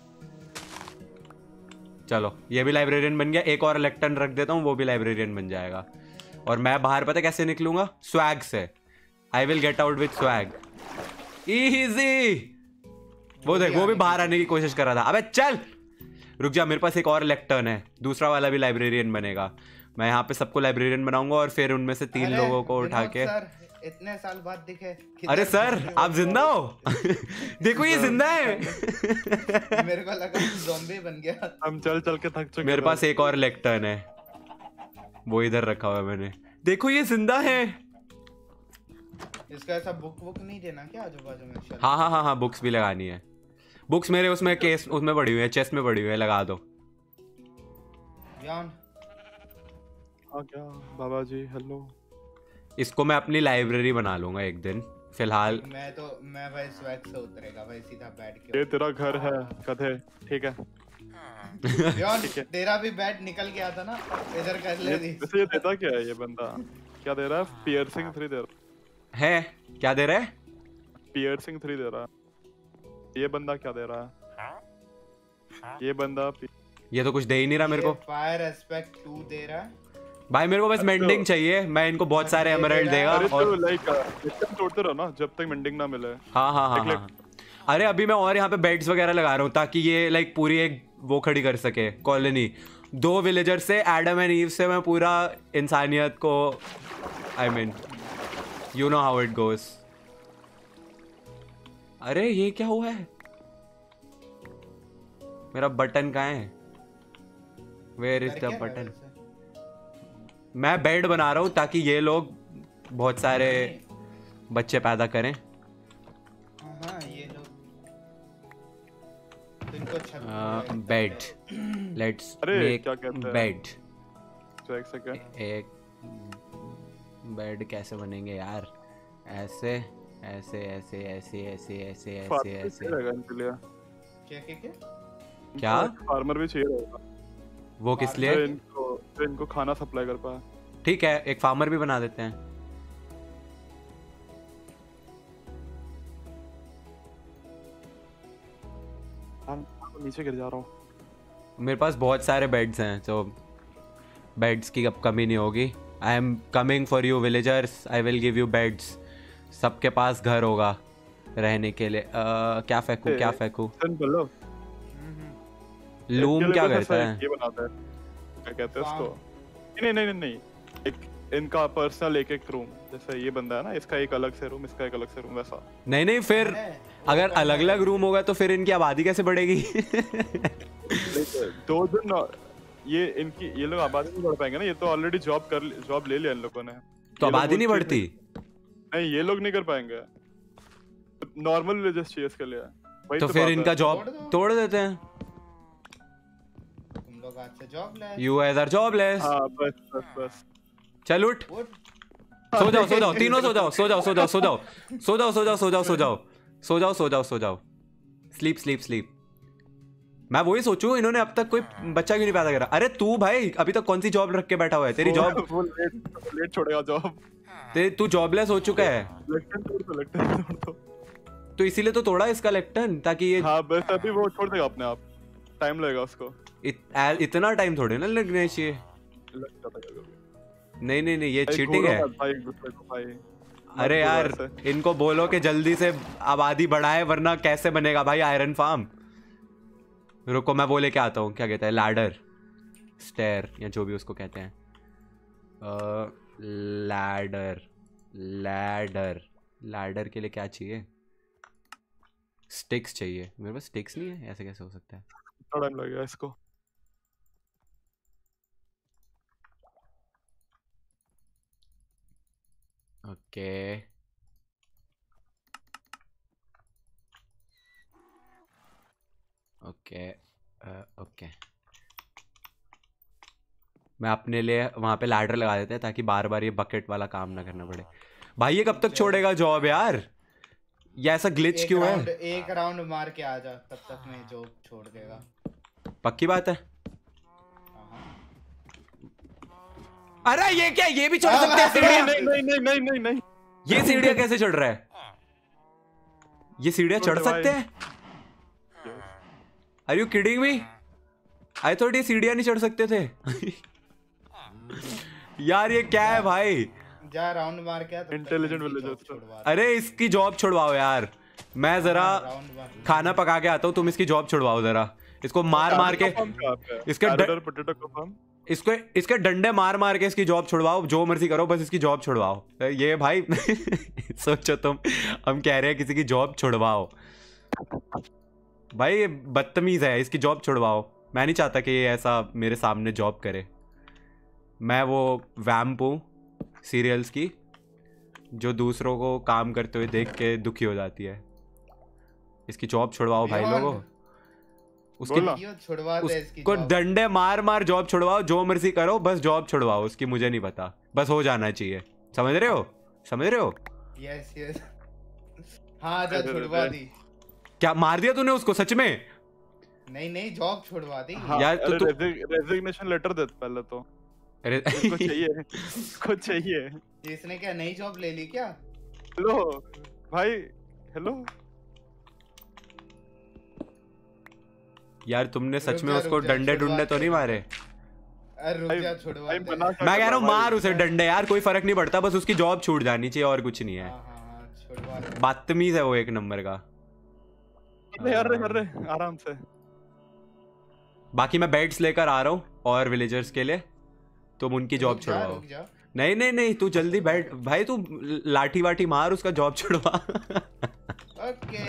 चलो ये भी लाइब्रेरियन बन गया। एक और इलेक्ट्रन रख देता हूँ, वो भी लाइब्रेरियन बन जाएगा। और मैं बाहर पता कैसे निकलूंगा? स्वैग से। I will get out with swag, easy. वो देख, वो भी बाहर आने की कोशिश कर रहा था। अबे चल रुक जा, मेरे पास एक और इलेक्ट्रन है, दूसरा वाला भी लाइब्रेरियन बनेगा। मैं यहाँ पे सबको लाइब्रेरियन बनाऊंगा और फिर उनमें से तीन लोगों को उठा के। इतने साल बाद दिखे। अरे सर आप जिंदा हो? देखो ये जिंदा है। मेरे को लगा ज़ॉम्बी बन गया। हम चल चल के थक चुके। मेरे पास एक और लेक्टर्न है, वो इधर रखा हुआ है मैंने। देखो ये जिंदा है। इसका ऐसा बुक बुक नहीं देना क्या आजू बाजू में? हाँ हाँ हाँ हाँ बुक्स भी लगानी है। बुक्स मेरे उसमें केस उसमें पड़ी हुई है, चेस्ट में पड़ी हुई है, लगा दो। यान हाँ क्या बाबा जी हेलो। इसको मैं अपनी लाइब्रेरी बना लूंगा एक दिन, फिलहाल। मैं तो मैं भाई स्वैग से उतरेगा भाई सीधा बैठ के। ये तेरा घर है गधे, ठीक है। यान तेरा भी बैट निकल गया था ना, इधर कर ले दी। वैसे ये देता क्या है ये बंदा? क्या दे रहा है? पियर्सिंग थ्री दे रहा है। क्या दे रहा है? पियर्सिंग थ्री दे रहा है। ये बंदा क्या दे रहा है? ये बंदा ये तो कुछ दे ही नहीं रहा मेरे को। फायर एस्पेक्ट टू दे रहा है भाई, मेरे को बस मेंडिंग चाहिए। मैं इनको बहुत सारे एमराल्ड देगा। और लाइक एकदम तोड़ते रहो ना जब तक मेंडिंग ना मिले। हाँ हाँ हाँ हाँ। अरे अभी मैं और यहाँ पे बेड्स वगैरह लगा रहा हूँ ताकि ये लाइक पूरी एक वो खड़ी कर सके कॉलोनी। दो विलेजर से, एडम एंड ईव से मैं पूरा इंसानियत को, I mean you know how it goes. अरे ये क्या हुआ है? मेरा बटन कहाँ है? Where is the button? मैं बेड बना रहा हूँ ताकि ये लोग बहुत सारे बच्चे पैदा करें। हाँ ये लोग इनको छत बेड, लेट्स मेक बेड। एक सेकंड, एक बेड कैसे बनेंगे यार? ऐसे ऐसे ऐसे ऐसे ऐसे ऐसे ऐसे ऐसे क्या क्या क्या क्या? फार्मर भी चाहिए होगा। वो किस लिए? तो इनको तो इनको खाना सप्लाई कर पाए। ठीक है, एक फार्मर भी बना देते हैं। हम नीचे गिर जा रहा हूँ। मेरे पास बहुत सारे बेड्स हैं, तो बेड्स की अब कमी नहीं होगी। I am coming for you villagers, I will give you beds. सबके पास घर होगा रहने के लिए। uh, क्या फेंकू क्या फेंकू? लूम क्या करता है? ये बनाता है, क्या कहते हैं उसको? नहीं नहीं नहीं नहीं एक इनका पर्सनल एक एक रूम, जैसे ये बंदा है ना, इसका एक अलग से रूम, इसका एक अलग से रूम, वैसा। नहीं नहीं, फिर अगर अलग अलग रूम होगा तो फिर इनकी आबादी कैसे बढ़ेगी? दो दिन ये इनकी ये लोग आबादी नहीं बढ़ पाएंगे ना। ये तो ऑलरेडी जॉब कर जॉब ले लिया इन लोगों ने, तो आबादी नहीं बढ़ती। नहीं ये लोग नहीं कर पाएंगे। नॉर्मल विलेजेस चाहिए इसके लिए। तो, तो फिर इनका जॉब तोड़ देते हैं। तुम लोग आज से jobless. You guys are jobless। हाँ बस बस बस। चल उठ, सो जाओ सो जाओ, तीनों सो जाओ सो जाओ सो जाओ सो जाओ सो जाओ सो जाओ सो जाओ सो जाओ सो जाओ सो जाओ सो जाओ स्लीप स्लीप स्लीप। मैं वही सोचूं इन्होंने अब तक कोई बच्चा क्यों नहीं पैदा करा। अरे तू भाई अभी तक कौन सी जॉब रख के बैठा हुआ है? तेरी जॉब वो लेट लेट छोड़ेगा जॉब। तेरी तू जॉबलेस हो चुका है। लेक्टन तोड़ दो, लेक्टन तोड़ दो। तो इसीलिए तो तोड़ा इसका लेक्टन, ताकि ये हाँ बस अभी वो छोड़ देगा अपने आप, टाइम लगेगा उसको। इत, आ, इतना टाइम थोड़े ना लगना चाहिए। लग जाता है नहीं नहीं नहीं, ये चीटिंग है भाई, दूसरे को भाई। अरे यार इनको बोलो कि जल्दी से आबादी बढ़ाए, वरना कैसे बनेगा भाई आयरन फार्म। रुको मैं वो लेके आता हूँ, क्या कहते हैं, लैडर, स्टेयर या जो भी उसको कहते हैं। लैडर लैडर लैडर के लिए क्या चाहिए? स्टिक्स चाहिए। मेरे पास स्टिक्स नहीं है, ऐसे कैसे हो सकता है? थोड़ा टाइम लगेगा इसको। ओके ओके ओके मैं अपने लिए वहां पे लैडर लगा देते हैं ताकि बार बार ये बकेट वाला काम ना करना पड़े। भाई ये कब तक छोड़ेगा जॉब यार? ये ऐसा ग्लिच क्यों है? एक राउंड मार के आ जा, तब तक मैं जॉब छोड़ देगा। पक्की बात है? अरे ये क्या, ये भी चढ़ सकते हैं सीढ़ियां? नहीं नहीं नहीं नहीं नहीं नहीं, ये सीढ़ियां कैसे चढ़ रहा है? ये सीढ़ियां चढ़ सकते हैं? Are you kidding me? I thought ये सीढ़ियां नहीं चढ़ सकते थे। यार ये क्या है भाई? जा राउंड मार के आ, इंटेलिजेंट विलेजर। अरे इसकी जॉब छुड़वाओ यार, मैं जरा खाना पका के आता हूँ, तुम इसकी जॉब छुड़वाओ जरा। इसको मार मार के इसके इसको इसके डंडे मार मार के इसकी जॉब छुड़वाओ, जो मर्जी करो, बस इसकी जॉब छुड़वाओ। ये भाई सोचो तुम, हम कह रहे हैं किसी की जॉब छुड़वाओ, भाई ये बदतमीज है, इसकी जॉब छुड़वाओ। मैं नहीं चाहता कि ये ऐसा मेरे सामने जॉब करे। मैं वो वैम्प हूँ सीरियल्स की, जो दूसरों को काम करते हुए देख के दुखी हो जाती है। इसकी जॉब छुड़वाओ भाई लोगों, उसकी छुड़वा दे इसकी को डंडे मार मार जॉब छुड़वाओ, जो मर्जी करो, बस जॉब छुड़वाओ उसकी, मुझे नहीं पता, बस हो जाना चाहिए। समझ रहे हो, समझ रहे हो? यस यस हाँ जा छुड़वा दी। क्या मार दिया तूने उसको सच में? नहीं नहीं जॉब छुड़वा दी। हाँ, यार तो तू रेजिग्नेशन लेटर दे पहले तो। अरे इसको चाहिए, इसको चाहिए। इसने क्या नई जॉब ले ली क्या? हेलो भाई, हेलो यार तुमने सच में उसको डंडे डुंडे तो नहीं मारे? रुक जा छुड़वा दे। मैं कह रहा हूँ मार उसे डंडे यार, कोई फर्क नहीं पड़ता, बस उसकी जॉब छूट जानी चाहिए और कुछ नहीं है। बदतमीज है वो एक नंबर का। अरे अरे अरे आराम से। बाकी मैं बेड्स लेकर आ रहा हूँ और विलेजर्स के लिए, तुम उनकी जॉब छुड़वाओ। नहीं नहीं नहीं तू जल्दी बैठ भाई, तू लाठी वाठी मार उसका जॉब छुड़वा। ओके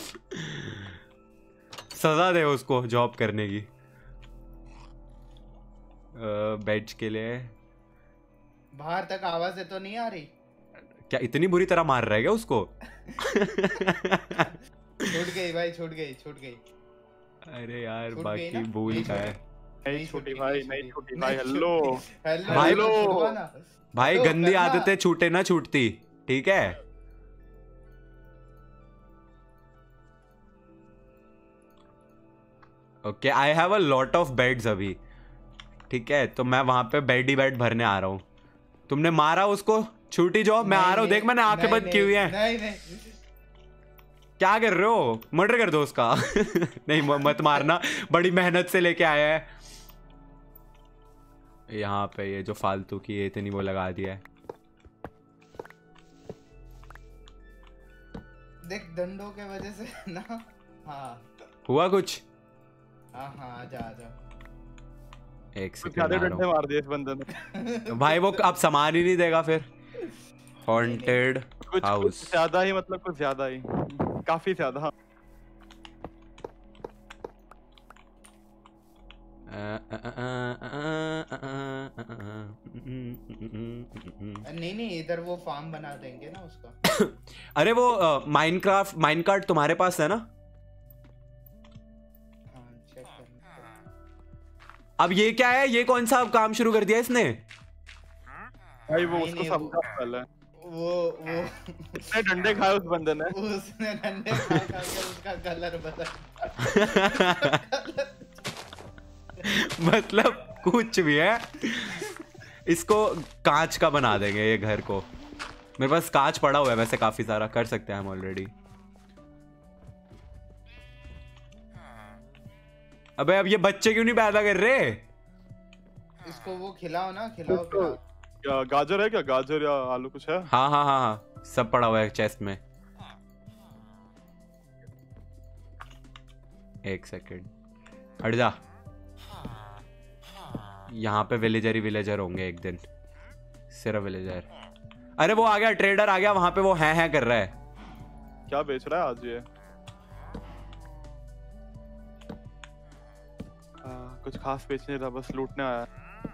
सजा दे उसको जॉब करने की। बेड्स के लिए बाहर तक आवाजें तो नहीं आ रही क्या? इतनी बुरी तरह मार रहा है क्या उसको? छूट गई भाई, छूट गई छूट गई। अरे यार बाकी भूल का है। नहीं छूटी भाई, नहीं छूटी भाई। हेलो हेलो भाई, गंदी आदतें छूटे ना छूटती, ठीक है? Okay I have a lot of beds अभी, ठीक है? तो मैं वहां पे बेड ही बेड भरने आ रहा हूँ। तुमने मारा उसको, छूटी जॉब, मैं आ रहा हूँ। देख मैंने आंखें बंद की हुई हैं। नहीं नहीं क्या कर रहे हो? मर्डर कर दो उसका। नहीं मत मारना, बड़ी मेहनत से लेके आया है। यहाँ पे ये जो फालतू की ये इतनी वो लगा दिया है। देख डंडों के वजह से ना। हाँ हुआ कुछ? हाँ हाँ आजा आजा। एक सेकंड डंडे मार दिए इस बंदे ने। भाई वो अब सामान ही नहीं देगा फिर। हॉन्टेड हाउस ज्यादा ही, मतलब कुछ ज्यादा ही, काफी ज्यादा। नहीं नहीं इधर वो फार्म बना देंगे ना उसका। अरे वो माइनक्राफ्ट माइनकार्ट तुम्हारे पास है ना? हाँ चेक करना। अब ये क्या है? ये कौन सा काम शुरू कर दिया इसने? भाई वो उसको समझा पहले। वो वो उसने डंडे खाए उस बंदे ने। उसने डंडे खा खा के उसका कलर बदल। मतलब कुछ भी है। इसको कांच का बना देंगे ये घर को। मेरे पास कांच पड़ा हुआ है वैसे काफी सारा, कर सकते हैं हम ऑलरेडी। अबे अब ये बच्चे क्यों नहीं पैदा कर रहे? इसको वो खिलाओ ना, खिलाओ खिलाओ। क्या गाजर है? क्या गाजर या आलू कुछ है? हाँ हाँ हाँ हाँ सब पड़ा हुआ है चेस्ट में। एक सेकेंड हट जा। यहाँ पे विलेजर ही विलेजर होंगे एक दिन, सिर्फ विलेजर। अरे वो आ गया, ट्रेडर आ गया वहां पे, वो है है कर रहा है। क्या बेच रहा है आज ये? आ, कुछ खास बेच नहीं रहा, बस लूटने आया।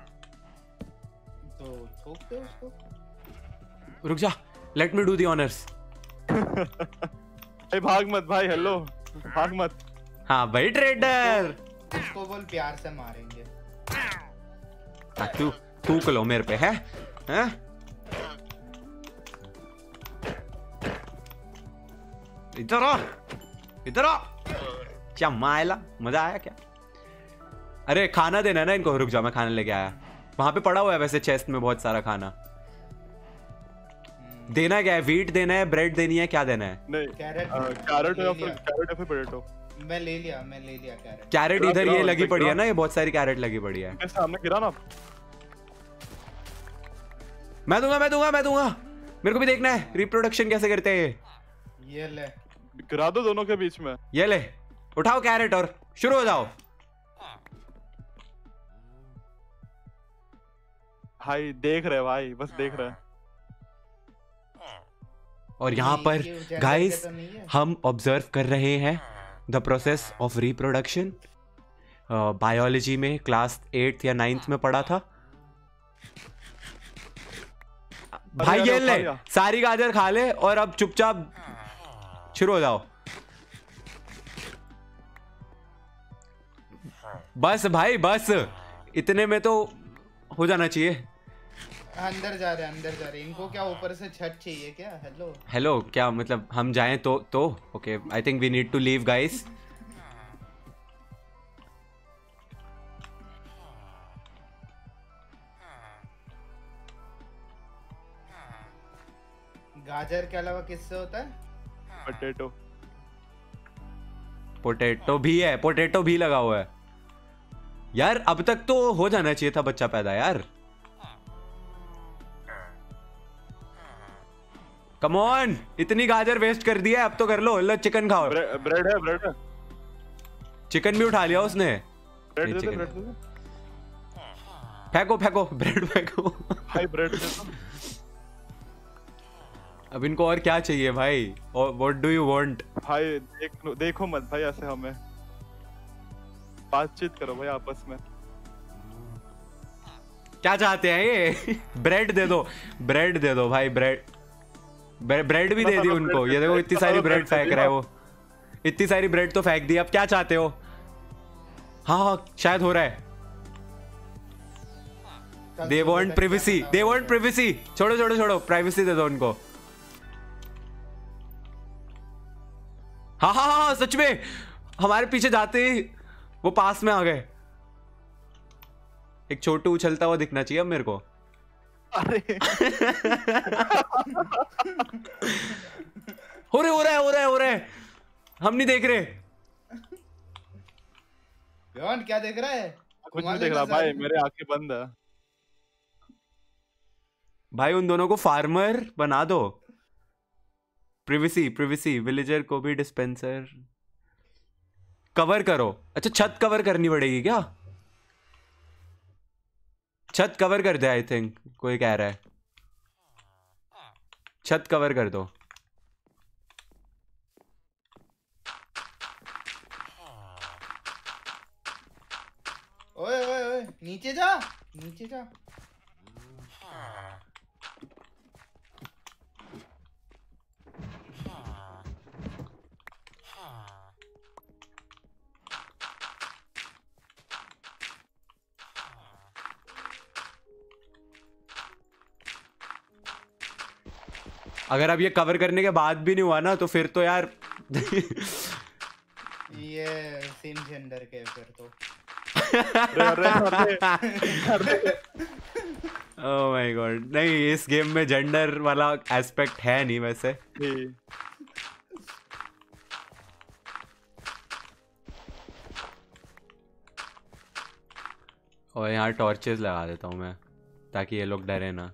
तो ठोक दे उसको। रुक जा, let me do the honours. भाई भाग मत भाई, हेलो भाग मत। हाँ भाई ट्रेडर, उसको बोल प्यार से मारेंगे। तू थूक लो मेरे पे है, हैं? इधर आ, इधर आ। क्या मायला, मजा आया क्या? अरे खाना देना है ना इनको। रुक जा मैं खाना लेके आया। वहां पे पड़ा हुआ है वैसे चेस्ट में बहुत सारा खाना। देना क्या है? वीट देना है, ब्रेड देनी है, क्या देना है? नहीं कैरेट, कैरेट या फिर कैरेट या फिर पोटैटो। मैं ले लिया, मैं ले लिया कैरेट। कैरेट इधर ये लगी पड़ी है ना, ये बहुत सारी कैरेट लगी पड़ी है। सामने गिरा ना। मैं दूंगा मैं दूंगा मैं दूंगा। मेरे को भी देखना है रिप्रोडक्शन कैसे करते हैं। ये ले, गिरा दो दोनों के बीच में। ये ले, उठाओ कैरेट और शुरू हो जाओ। भाई देख रहे भाई, बस देख रहे। और यहाँ पर गाइस हम ऑब्जर्व कर रहे हैं the process of reproduction. Biology में क्लास एट्थ या नाइन्थ में पढ़ा था। भाई ये ले सारी गाजर खा ले और अब चुपचाप शुरू हो जाओ। बस भाई बस, इतने में तो हो जाना चाहिए। अंदर जा रहे अंदर जा रहे इनको क्या ऊपर से छत चाहिए क्या? हेलो हेलो क्या मतलब हम जाएं तो तो okay I think we need to leave guys. गाजर के अलावा किससे होता है? पोटैटो। पोटैटो भी है, पोटैटो भी लगा हुआ है यार। अब तक तो हो जाना चाहिए था बच्चा पैदा यार। कम ऑन, इतनी गाजर वेस्ट कर दिया, अब तो कर लो। लो चिकन खाओ। ब्रेड है, ब्रेड है। चिकन भी उठा लिया उसने। ब्रेड दे दे, ब्रेड दे दे। फेंको फेंको ब्रेड फेंको। भाई ब्रेड दे दो। अब इनको और क्या चाहिए भाई? और व्हाट डू यू वांट? भाई देख देखो मत भाई ऐसे, हमें बातचीत करो भाई आपस में। क्या चाहते हैं ये? ब्रेड दे दो, ब्रेड दे दो भाई। ब्रेड ब्रेड भी दे दी उनको। ये देखो इतनी सारी ब्रेड फेंक रहा है वो, इतनी सारी ब्रेड तो फेंक दी। अब क्या चाहते हो? हाँ हाँ शायद हो रहा है। They want privacy, they want privacy. छोड़ो छोड़ो छोड़ो, प्राइवेसी दे दो उनको। हाँ हाँ हाँ सच में हमारे पीछे जाते ही वो पास में आ गए। एक छोटू उछलता हुआ दिखना चाहिए अब मेरे को। अरे हो रहे हो रहा है हो रहा है हो रहा है, हम नहीं देख रहे। बियॉन्ड क्या देख रहा है? कुछ नहीं देख रहा भाई, मेरे आंखें बंद है। भाई उन दोनों को फार्मर बना दो। प्रिवेसी प्रिवेसी, विलेजर को भी डिस्पेंसर कवर करो। अच्छा छत कवर करनी पड़ेगी क्या? छत कवर कर दे आई थिंक, कोई कह रहा है छत कवर कर दो। ओए ओए ओए नीचे जा, नीचे जा। अगर अब ये कवर करने के बाद भी नहीं हुआ ना तो फिर तो यार ये सेम जेंडर के फिर तो। ओह माय गॉड, नहीं इस गेम में जेंडर वाला एस्पेक्ट है नहीं वैसे। और यहाँ टॉर्चेस लगा देता हूँ मैं ताकि ये लोग डरे ना।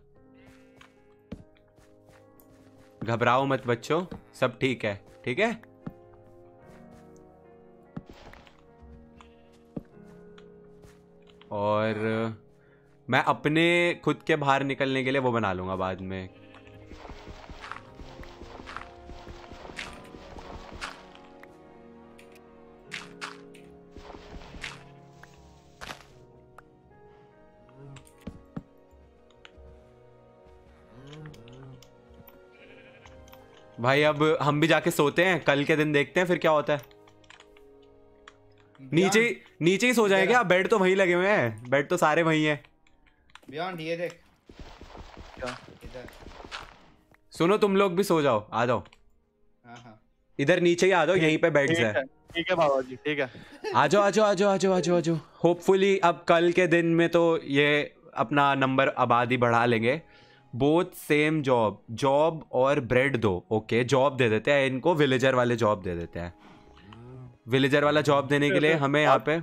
घबराओ मत बच्चों, सब ठीक है, ठीक है। और मैं अपने खुद के बाहर निकलने के लिए वो बना लूंगा बाद में। भाई अब हम भी जाके सोते हैं, कल के दिन देखते हैं फिर क्या होता है। नीचे नीचे ही सो जाए क्या? बेड तो वहीं लगे हुए हैं, बेड तो सारे वहीं हैं। बियॉन्ड ये देख क्या इधर। सुनो तुम लोग भी सो जाओ, आ जाओ। हाँ हाँ इधर नीचे ही आ जाओ, यहीं पे बेड्स है। ठीक है बाबा जी, ठीक है। आ जाओ आ जाओ आ जाओ आ जाओ आ जाओ आ जाओ। होपफुली अब कल के दिन में तो ये अपना नंबर आबादी बढ़ा लेंगे। बोथ सेम जॉब, जॉब और ब्रेड दो। ओके जॉब दे देते हैं इनको, विलेजर वाले जॉब दे देते हैं। विलेजर वाला जॉब देने के लिए हमें यहाँ पे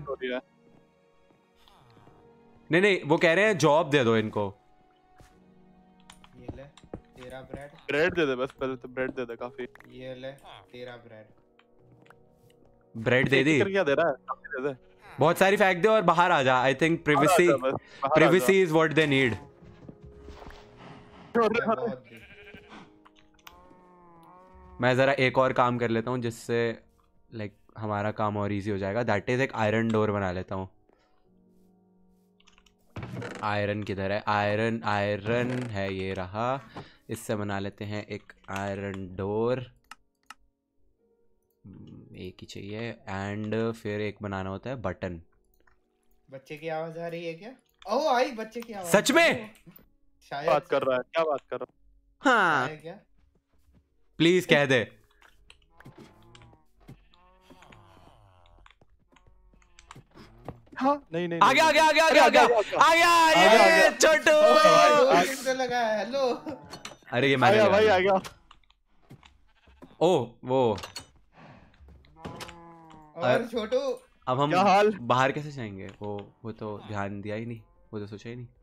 नहीं नहीं वो कह रहे हैं जॉब दे दो इनको। ये ले तेरा ब्रेड। ब्रेड दे दे बस, पहले तो ब्रेड दे दे काफी। ये ले तेरा ब्रेड। ब्रेड दे दी? क्या दे रहा है? काफी दे दे। बहुत सारी फेंक दे और बाहर आ जा। I think privacy privacy is what they need. मैं जरा एक और काम कर लेता हूँ जिससे लाइक हमारा काम और इजी हो जाएगा। दैट इज एक आयरन डोर बना लेता हूँ। आयरन किधर है? आयरन आयरन है, ये रहा। इससे बना लेते हैं एक आयरन डोर, एक ही चाहिए। एंड फिर एक बनाना होता है बटन। बच्चे की आवाज आ रही है क्या? ओह आई बच्चे की आवाज। सच में? शायद बात कर रहा है, क्या बात कर रहा है? हाँ है क्या? प्लीज कह दे। हाँ नहीं नहीं आ गया आ गया आ गया आ गया आ गया आ गया आ गया, आ ये गया। छोटू। तो लगा है। हेलो अरे ये आ मैंने गया भाई, लगा आ दिया। गया। ओ वो और छोटू अब हम क्या हाल? बाहर कैसे जाएंगे? वो वो तो ध्यान दिया ही नहीं, वो तो सोचा ही नहीं।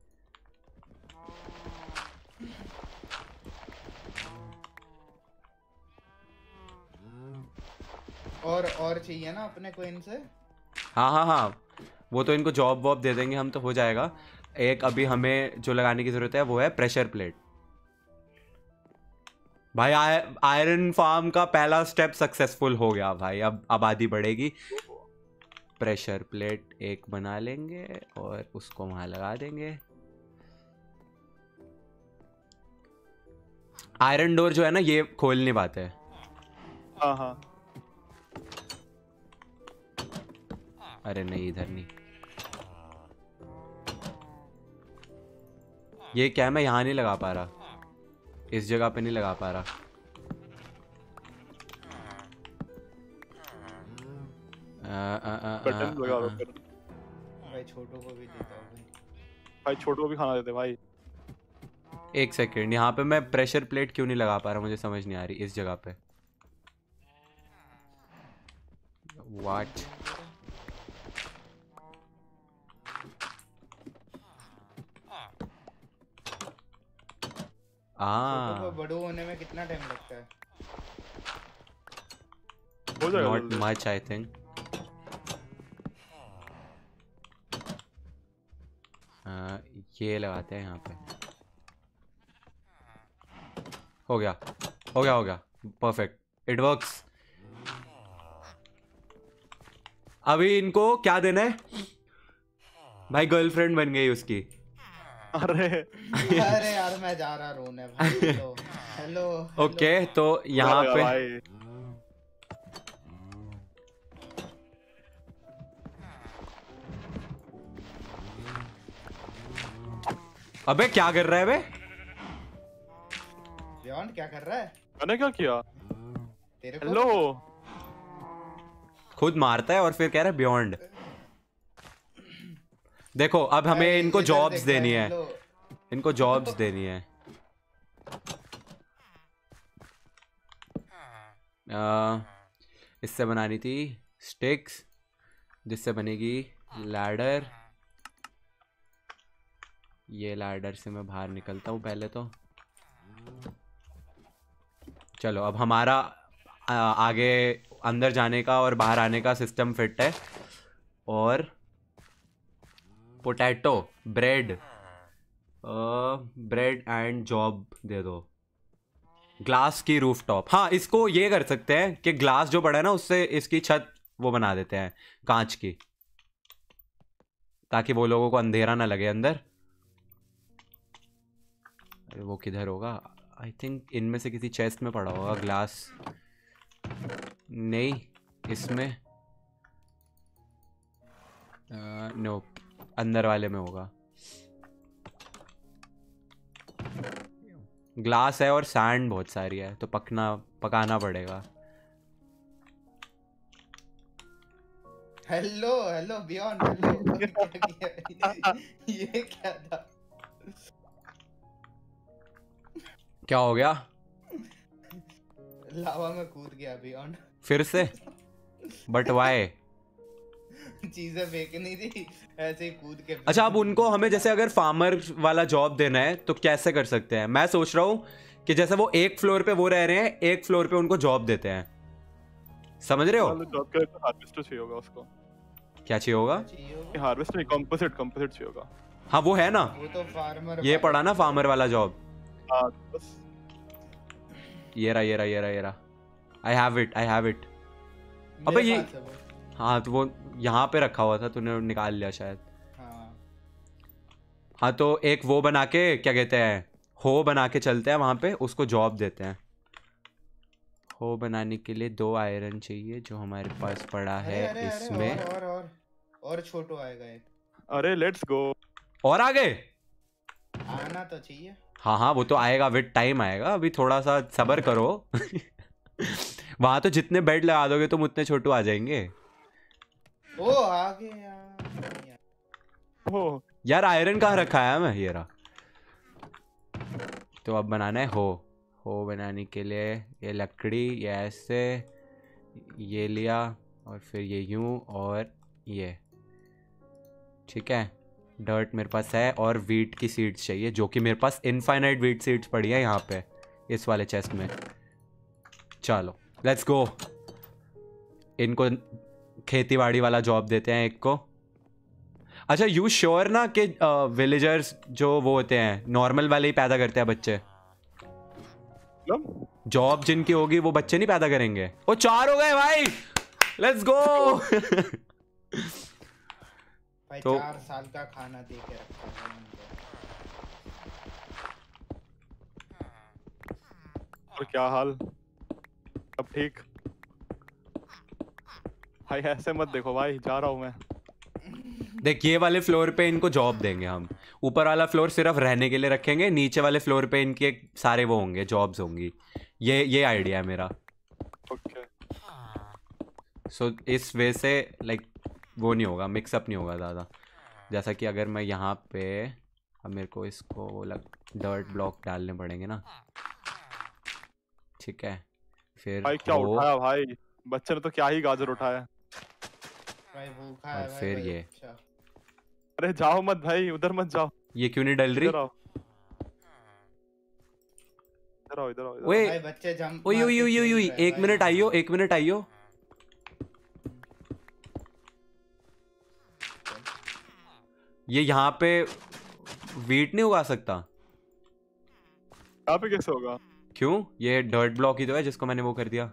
और और चाहिए ना अपने को इनसे। हाँ हाँ हाँ, वो तो इनको जॉब वॉब दे देंगे हम, तो हो जाएगा। एक अभी हमें जो लगाने की जरूरत है वो है प्रेशर प्लेट। भाई आय, आयरन फार्म का पहला स्टेप सक्सेसफुल हो गया भाई। अब आबादी बढ़ेगी। प्रेशर प्लेट एक बना लेंगे और उसको वहां लगा देंगे। आयरन डोर जो है ना, ये खोल नहीं पाते। हाँ हाँ अरे नहीं, इधर नहीं। ये क्या है, मैं यहाँ नहीं लगा पा रहा, इस जगह पे नहीं लगा पा रहा। आ, आ, आ, बटन लगा आ, दो आ, फिर। भाई छोटू को भी देता हूँ भाई। भाई छोटू को भी खाना देते भाई। एक सेकेंड, यहाँ पे मैं प्रेशर प्लेट क्यों नहीं लगा पा रहा, मुझे समझ नहीं आ रही इस जगह पे। व्हाट? छोटू को आ बड़ू होने में कितना टाइम लगता है? हो जाएगा नॉट जल्दी। Much I think. ये लगाते हैं यहाँ पे। हो गया हो गया हो गया, परफेक्ट, इट वर्क्स। अभी इनको क्या देना है? भाई गर्लफ्रेंड बन गई उसकी। अरे अरे यार मैं जा रहा रोने भाई। हेलो हेलो ओके तो यहाँ लगा पे भाई। अबे क्या कर रहा है बे? बियॉन्ड क्या कर रहा है? मैंने क्या किया? तेरे को हेलो खुद मारता है और फिर कह रहा है बियॉन्ड। देखो अब हमें भाई, इनको इधर जॉब्स देख भाई, देनी है, हेलो। इनको जॉब्स देनी है। आ, इससे बनानी थी स्टिक्स, जिससे बनेगी लैडर। ये लैडर से मैं बाहर निकलता हूँ पहले तो। चलो अब हमारा आ, आगे अंदर जाने का और बाहर आने का सिस्टम फिट है। और potato bread, bread and job दे दो। ग्लास की रूफ टॉप, हाँ इसको ये कर सकते हैं कि ग्लास जो पड़ा है ना उससे इसकी छत वो बना देते हैं कांच की, ताकि वो लोगों को अंधेरा ना लगे अंदर। अरे वो किधर होगा? आई थिंक इनमें से किसी चेस्ट में पड़ा होगा ग्लास। नहीं इसमें, नो अंदर वाले में होगा। ग्लास है और सैंड बहुत सारी है, तो पकना पकाना पड़ेगा। Hello hello beyond hello. क्या किया? ये क्या था? क्या हो गया? लावा में कूद गया बियॉन्ड। फिर से? But why? चीजें फेंकनी थी, ऐसे ही कूद के। अच्छा अब उनको हमें जैसे अगर फार्मर वाला जॉब देना है तो कैसे कर सकते हैं? मैं सोच रहा हूँ कि जैसे वो एक फ्लोर पे वो रह रहे हैं, एक फ्लोर पे उनको जॉब देते हैं। समझ रहे हो? जॉब के लिए हार्वेस्टर चाहिए होगा उसको। क्या चाहिए होगा? हार्वेस्ट नहीं, कंपोजिट कंपोजिट चाहिए होगा। हाँ वो है ना, वो तो फार्मर ये पड़ा ना फार्मर वाला जॉब। हाँ बस ये रहा ये रहा ये रहा ये रहा। I have it I have it. अबे ये, हाँ तो वो यहाँ पे रखा हुआ था, तूने निकाल लिया शायद। हाँ हाँ तो एक वो बना के क्या कहते हैं, हो बना के चलते हैं वहाँ पे, उसको जॉब देते हैं। हो बनाने के लिए दो आयरन चाहिए जो हमारे पास पड़ा है। अरे अरे इसमें अरे और और और, और छोटू आएगा एक। अरे लेट्स गो। और आगे आना तो चाहिए। हाँ हाँ वो तो आएगा, विद टाइम आएगा, अभी थोड़ा सा सब्र करो। वहां तो जितने बेड लगा दोगे तुम उतने छोटू आ जाएंगे। ओ आगे यार। ओ यार आयरन कहाँ रखा है मैं, ये रहा। तो अब बनाना है हो। हो बनाने के लिए ये लकड़ी, ये ऐसे, ये लिया और फिर ये यूं और ये, ठीक है। डर्ट मेरे पास है और वीट की सीड्स चाहिए, जो कि मेरे पास इनफाइनाइट वीट सीड्स पड़ी है यहाँ पे इस वाले चेस्ट में। चलो लेट्स गो। इनको खेती बाड़ी वाला जॉब देते हैं एक को। अच्छा यू श्योर ना कि विलेजर्स जो वो होते हैं नॉर्मल वाले ही पैदा करते हैं बच्चे? जॉब जिनकी होगी वो बच्चे नहीं पैदा करेंगे। वो चार हो गए भाई, लेट्स गो। भाई तो चार साल का खाना दे के रखा है उनको। और क्या हाल, अब ठीक? भाई ऐसे मत देखो भाई, जा रहा हूँ मैं। देख ये वाले फ्लोर पे इनको जॉब देंगे हम, ऊपर वाला फ्लोर सिर्फ रहने के लिए रखेंगे, नीचे वाले फ्लोर पे इनके सारे वो होंगे, जॉब्स होंगी। ये ये आइडिया है मेरा। ओके सो so, इस वे से लाइक वो नहीं होगा, मिक्सअप नहीं होगा ज़्यादा। जैसा कि अगर मैं यहाँ पे, अब मेरे को इसको वो लग डर्ट ब्लॉक डालने पड़ेंगे ना, ठीक है। फिर भाई क्या उठाया भाई, बच्चे ने तो क्या ही गाजर उठाया भाई। भूखा है और भाई। फिर भाई ये अच्छा। अरे जाओ मत भाई, उधर मत जाओ। ये क्यों नहीं डल रही? इधर आओ इधर आओ इधर आओ। ओए भाई बच्चे जंप ओए मार ओए के ओए खेल ओए, रहे हैं एक भाई। मिनट आइयो, एक मिनट आइयो। ये यहाँ पे वीट नहीं उगा सकता? यहाँ पे कैसे होगा? क्यों? ये डर्ट ब्लॉक ही तो है जिसको मैंने वो कर दिया।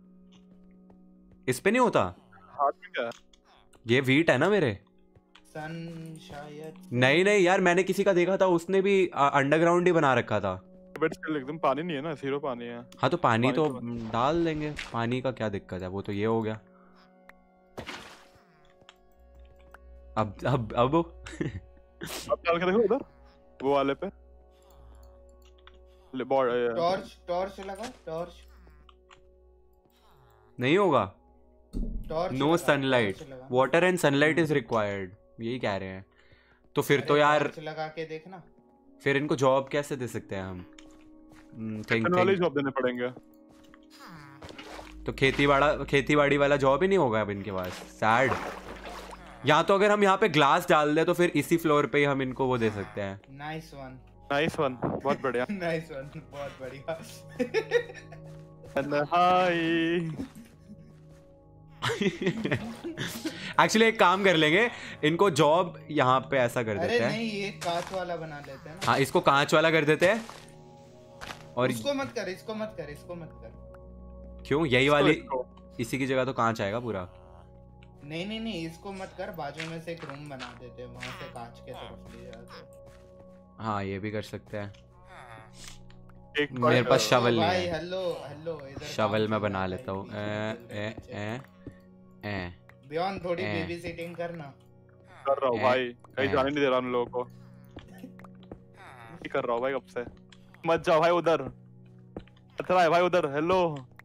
इस पे नहीं होता? हाथ में क्या है? ये वीट है ना मेरे। सन शायद नहीं नहीं यार, मैंने किसी का देखा था, उसने भी अंडरग्राउंड ही बना रखा था। बट स्टिल एकदम पानी नहीं है ना, जीरो पानी है। हाँ तो पानी, पानी तो तो डाल देंगे, पानी का क्या दिक्कत है। वो तो ये हो गया। अब अब अब अब डाल के देखो उधर वो वाले पे। ले बॉड टॉर्च टॉर्च लगा, टॉर्च नहीं होगा। टॉर्च नो लगा, सनलाइट, टॉर्च लगा। Water and sunlight is required, यही कह रहे हैं। तो फिर तो अरे यार टॉर्च लगा के देखना। फिर इनको जॉब कैसे दे सकते हैं हम? थिंक वाले थिंक जॉब देने पड़ेंगे। तो खेती बाड़ा खेती बाड़ी वाला जॉब ही नहीं होगा अब इनके पास। सैड। या तो अगर हम यहाँ पे ग्लास डाल दे तो फिर इसी फ्लोर पे ही हम इनको वो दे सकते हैं। नाइस वन नाइस वन, बहुत बढ़िया। नाइस वन, बहुत बढ़िया। हाय एक्चुअली एक काम कर लेंगे, इनको जॉब यहाँ पे ऐसा कर अरे देते हैं। नहीं, ये कांच वाला बना लेते हैं ना। हाँ इसको कांच वाला कर देते हैं। और इसको मत कर, इसको मत कर, इसको मत कर। क्यों? यही वाली इसको- इसी की जगह तो कांच आएगा पूरा। नहीं नहीं नहीं, इसको मत कर, बाजू में से एक रूम बना देते हैं, वहां से कांच के तरफ ले जाते हैं। हाँ ये भी कर सकते हैं। एक मेरे पास ओ शवल नहीं भाई है। हेलो हेलो, इधर शवल काम मैं चल बना रहा है लेता हूँ। भाई, ए पीछे ए पीछे। ए ए बियॉन थोड़ी ए। बेबी सिटिंग करना। कर रहा हूँ ए, भाई, कहीं ए। जाने नहीं दे रहा उन लोगों को। नहीं कर रहा हूँ भाई कब से। मत जाओ भाई उधर, खतरा है भाई उधर। हेलो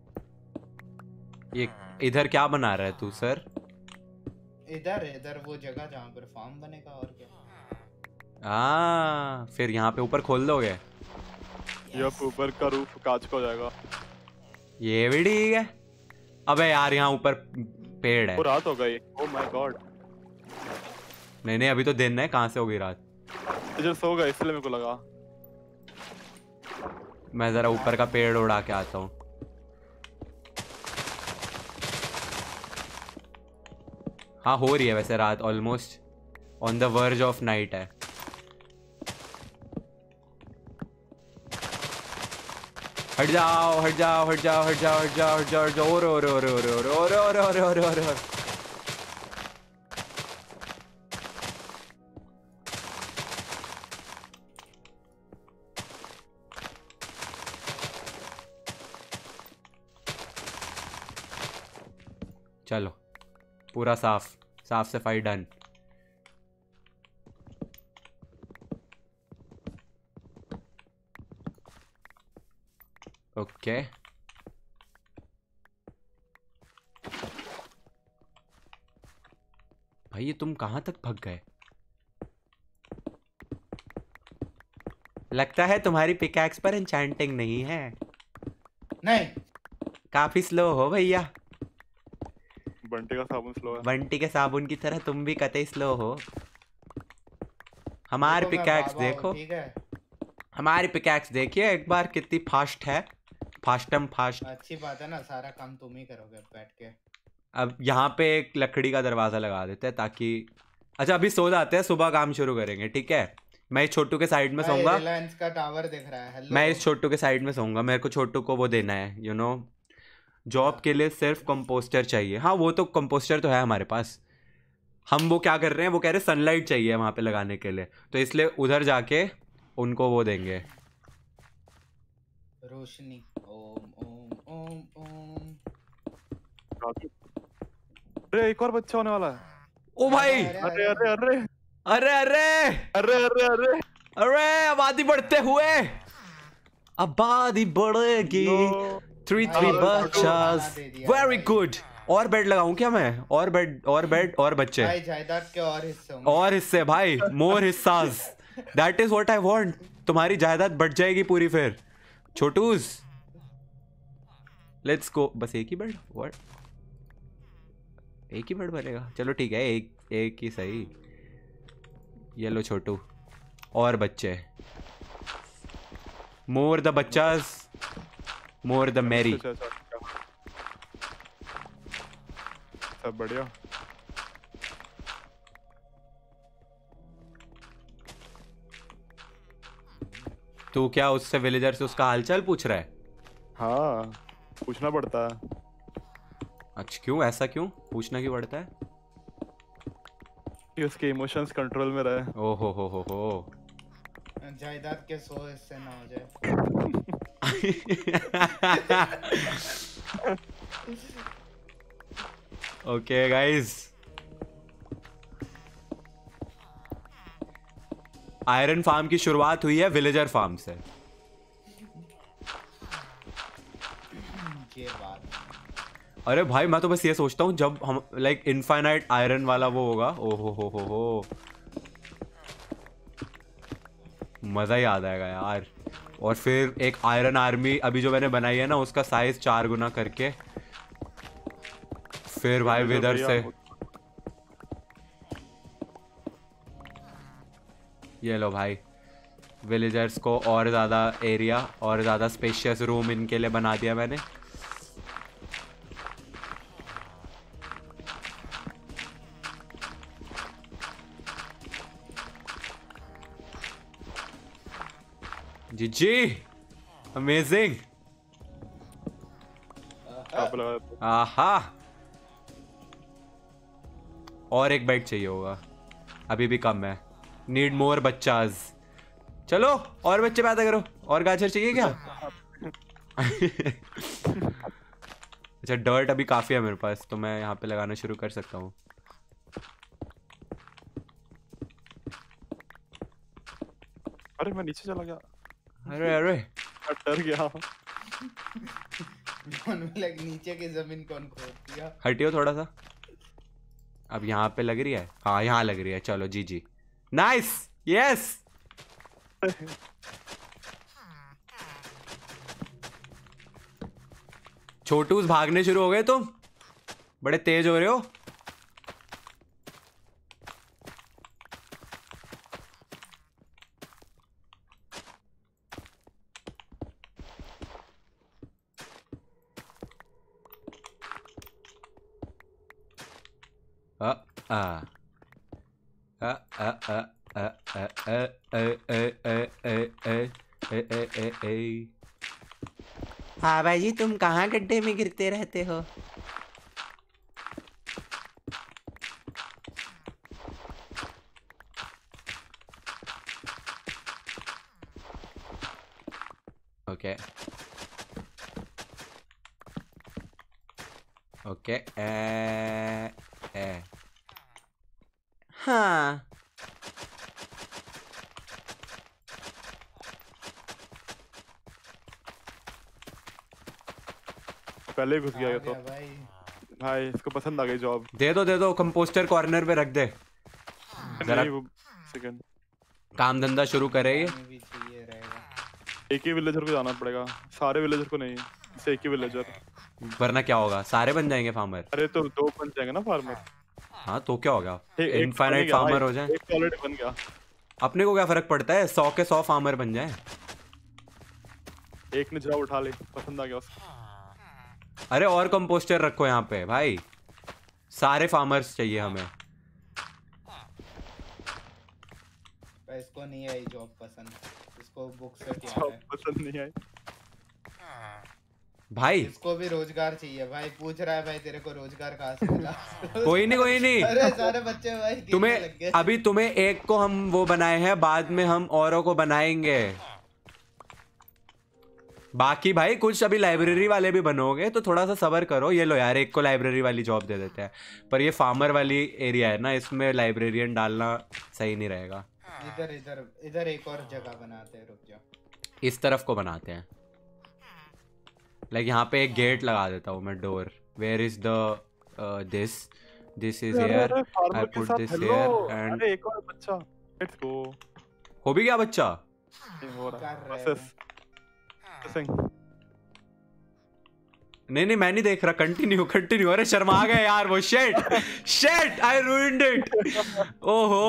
ये इधर क्या बना रहा है तू सर? इधर इधर वो जगह जहाँ पर फार्म बनेगा, और क्या। आ, फिर यहाँ पे ऊपर खोल दोगे? ये ऊपर का रूफ कांच का हो जाएगा। ये भी ठीक है। अबे यार यहाँ ऊपर पेड़ है। वो रात हो गई। Oh my god. नहीं नहीं अभी तो दिन है, कहाँ से होगी रात? इधर सो गए इसलिए मेरे को लगा। मैं जरा ऊपर का पेड़ उड़ा के आता हूँ। हाँ हो रही है वैसे रात, almost on the verge of night है। हट जाओ हट जाओ हट जाओ हट जाओ हट जाओ हट जाओ हट जाओ। ओरे ओरे ओरे ओरे ओरे ओरे ओरे ओरे ओरे ओरे ओरे। चलो पूरा साफ साफ सफाई डन। ओके भाई ये तुम कहाँ तक भाग गए? लगता है तुम्हारी पिकैक्स पर एन्चेंटिंग नहीं है। नहीं काफी स्लो हो भैया। बंटी का साबुन स्लो है। बंटी के साबुन की तरह तुम भी कतई स्लो हो। हमारी देखो मैं पिकैक्स बाबा हूँ, देखो, ठीक है। हमारी पिकैक्स देखिए एक बार कितनी फास्ट है, फास्टम फास्ट। अच्छी बात है ना, सारा काम तुम ही करोगे बैठ के। अब यहाँ पे एक लकड़ी का दरवाजा लगा देते हैं ताकि, अच्छा अभी सो जाते हैं, सुबह काम शुरू करेंगे ठीक है। मैं इस छोटू के साइड में भाई सोऊंगा, रिलायंस का टावर दिख रहा है। हेलो मैं इस छोटू के साइड में सोऊंगा। मेरे को छोटू को वो देना है यू नो, जॉब के लिए सिर्फ कंपोस्टर चाहिए। हाँ वो तो कंपोस्टर तो है हमारे पास। हम वो क्या कर रहे हैं, वो कह रहे हैं सनलाइट चाहिए वहाँ पे लगाने के लिए, तो इसलिए उधर जाके उनको वो देंगे रोशनी। ओम ओम ओम ओम। अरे एक और बच्चा होने वाला है। ओ भाई अरे अरे अरे अरे अरे अरे अरे अरे अरे आबादी बढ़ते हुए, आबादी बढ़ेगी। थ्री थ्री बच्चास, वेरी गुड। और बेड लगाऊं क्या मैं? और बेड और बेड और बच्चे, भाई जायदाद के और हिस्से होंगे। और हिस्से भाई, मोर हिस्सास, that is what I want. तुम्हारी जायदाद बढ़ जाएगी पूरी फिर छोटूस। Let's go. बस एक ही बेड? व्हाट, एक ही बेड बनेगा? चलो ठीक है, एक एक ही सही। ये लो छोटू और बच्चे, मोर द बच्चास मोर द मैरी। अच्छा, अच्छा, अच्छा। सब बढ़िया। तू क्या उससे विलेजर से उसका हालचाल पूछ रहा है? हाँ पूछना पड़ता है। अच्छा क्यों, ऐसा क्यों पूछना क्यों पड़ता है? कि उसके इमोशंस कंट्रोल में रहे। ओ हो हो हो हो। जायदाद के सौ हिस्से ना हो जाए। ओके गाइस, आयरन फार्म की शुरुआत हुई है विलेजर फार्म से। ये बात। अरे भाई मैं तो बस ये सोचता हूँ जब हम लाइक इनफाइनाइट आयरन वाला वो होगा, ओ हो हो हो हो, मजा ही आ जाएगा यार। और फिर एक आयरन आर्मी अभी जो मैंने बनाई है ना, उसका साइज चार गुना करके, फिर भाई विदर से ये लो भाई, विलेजर्स को और ज़्यादा एरिया और ज़्यादा स्पेशियस रूम इनके लिए बना दिया मैंने। जी जी अमेजिंग। आहा, और एक बेड चाहिए होगा, अभी भी कम है। नीड मोर बच्चाज। चलो और बच्चे पैदा करो। और गाजर चाहिए क्या? अच्छा डर्ट अभी काफी है मेरे पास, तो मैं यहाँ पे लगाना शुरू कर सकता हूँ। अरे मैं नीचे चला गया। अरे अरे डर गया। लाइक नीचे की जमीन कौन खोद दिया? हटियो थोड़ा सा। अब यहाँ पे लग रही है? हाँ यहाँ लग रही है। चलो जी जी, नाइस, यस। छोटूस भागने शुरू हो गए तुम, बड़े तेज हो रहे हो। आ आ आ आ आ आ आ आ आ। हाँ भाई जी, तुम कहाँ गड्ढे में गिरते रहते हो? ओके ओके ए ए हाँ पहले ही घुस गया आ ये तो। गया भाई। भाई इसको पसंद आ गई जॉब। दे दो दे दो कंपोस्टर कॉर्नर पे रख दे जरा। नहीं वो सेकंड काम धंधा शुरू करे ये। हमें भी चाहिए रहेगा। एक ही विलेजर को जाना पड़ेगा, सारे विलेजर को नहीं, सिर्फ एक ही विलेजर। वरना क्या होगा, सारे बन जाएंगे फार्मर। अरे तो दो बन जाएंगे ना फार्मर। हाँ तो क्या होगा, एक- एक इनफाइनाइट बन गया फार्मर भाई, हो जाए। एक तो ऑलरेडी बन गया। अपने को क्या फर्क पड़ता है, सौ के सौ फार्मर बन जाए। एक ने जॉब उठा ली, पसंद आ गया उसको। अरे और कंपोस्टर रखो यहाँ पे भाई, सारे फार्मर्स चाहिए हमें। पर इसको नहीं आई जॉब पसंद, इसको बुक से क्या जॉब है। पसंद नहीं आई भाई इसको भी रोजगार चाहिए भाई, पूछ रहा है भाई तेरे को रोजगार कहाँ से मिला। कोई नहीं कोई नहीं, अरे सारे बच्चे भाई गिरने लग तुम्हें गए। अभी तुम्हें एक को हम वो बनाए हैं, बाद में हम औरों को बनाएंगे। बाकी भाई कुछ अभी लाइब्रेरी वाले भी बनोगे तो थोड़ा सा सब्र करो। ये लो यार, एक को लाइब्रेरी वाली जॉब दे देते हैं, पर ये फार्मर वाली एरिया है ना, इसमें लाइब्रेरियन डालना सही नहीं रहेगा। इधर इधर इधर एक और जगह बनाते हैं, रुक जाओ। इस तरफ को बनाते हैं, लाइक यहाँ पे एक गेट लगा देता हूँ मैं, door. Where is the this this is here, I put this here and. अरे एक और बच्चा, लेट्स गो। हो भी गया बच्चा? नहीं हो रहा कर रहे हैं। Process processing. नहीं नहीं मैं नहीं देख रहा, कंटिन्यू कंटिन्यू। अरे शर्मा गए यार वो, shit shit I ruined it. ओहो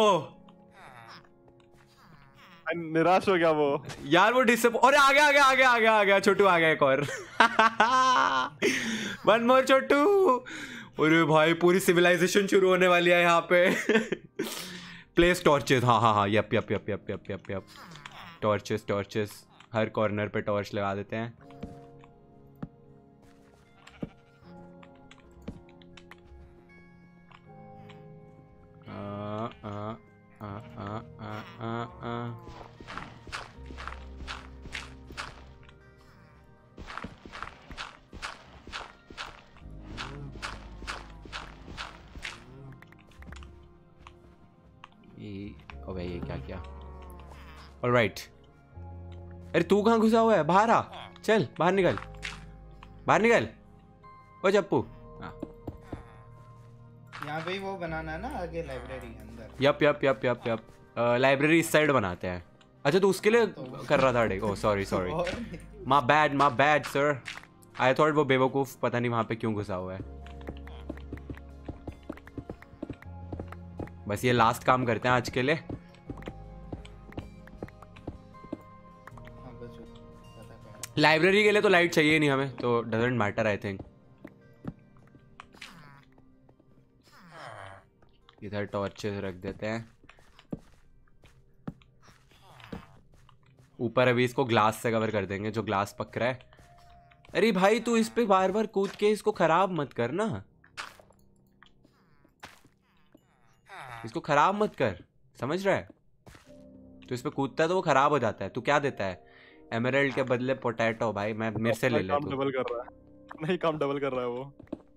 निराश हो गया वो यार, वो डिसअप। अरे आ गया आ गया आ गया आ गया आ गया छोटू आ गया एक और। वन मोर छोटू। अरे भाई पूरी सिविलाइजेशन शुरू होने वाली है यहाँ पे। प्लेस टॉर्चेस, हाँ हाँ हाँ yup yup yup yup yup yup yup torches torches, हर कॉर्नर पे टॉर्च लगा देते हैं। आ, आ, आ, आ, आ, आ, आ। ये अबे ये क्या किया? ऑलराइट। अरे तू कहाँ घुसा हुआ है? बाहर आ, चल बाहर निकल, बाहर निकल। ओ जप्पू। हाँ यहाँ पे ही वो बनाना है ना आगे, लाइब्रेरी अंदर। Yup yup yup yup yup library इस साइड बनाते हैं। अच्छा तो उसके लिए कर रहा था डेक। ओह सॉरी सॉरी, और my bad my bad sir. I thought वो बेवकूफ पता नहीं वहां पे क्यों घुसा हुआ है। बस ये लास्ट काम करते हैं आज के लिए। हाँ, बस पता क्या है। लाइब्रेरी के लिए तो लाइट चाहिए नहीं हमें, तो डजंट मैटर आई थिंक। इधर टॉर्चेस रख देते हैं। ऊपर अभी इसको ग्लास से कवर कर देंगे, जो ग्लास पक रहा है। अरे भाई तू इस पे बार बार कूद के इसको खराब मत कर ना, इसको खराब मत कर, समझ रहा है? तो इस पे कूदता है तो वो खराब हो जाता है। तू क्या देता है? एमराल्ड के बदले पोटैटो। भाई मैं मेरे से ले ले काम तू। डबल कर रहा है, नहीं काम डबल कर रहा है वो।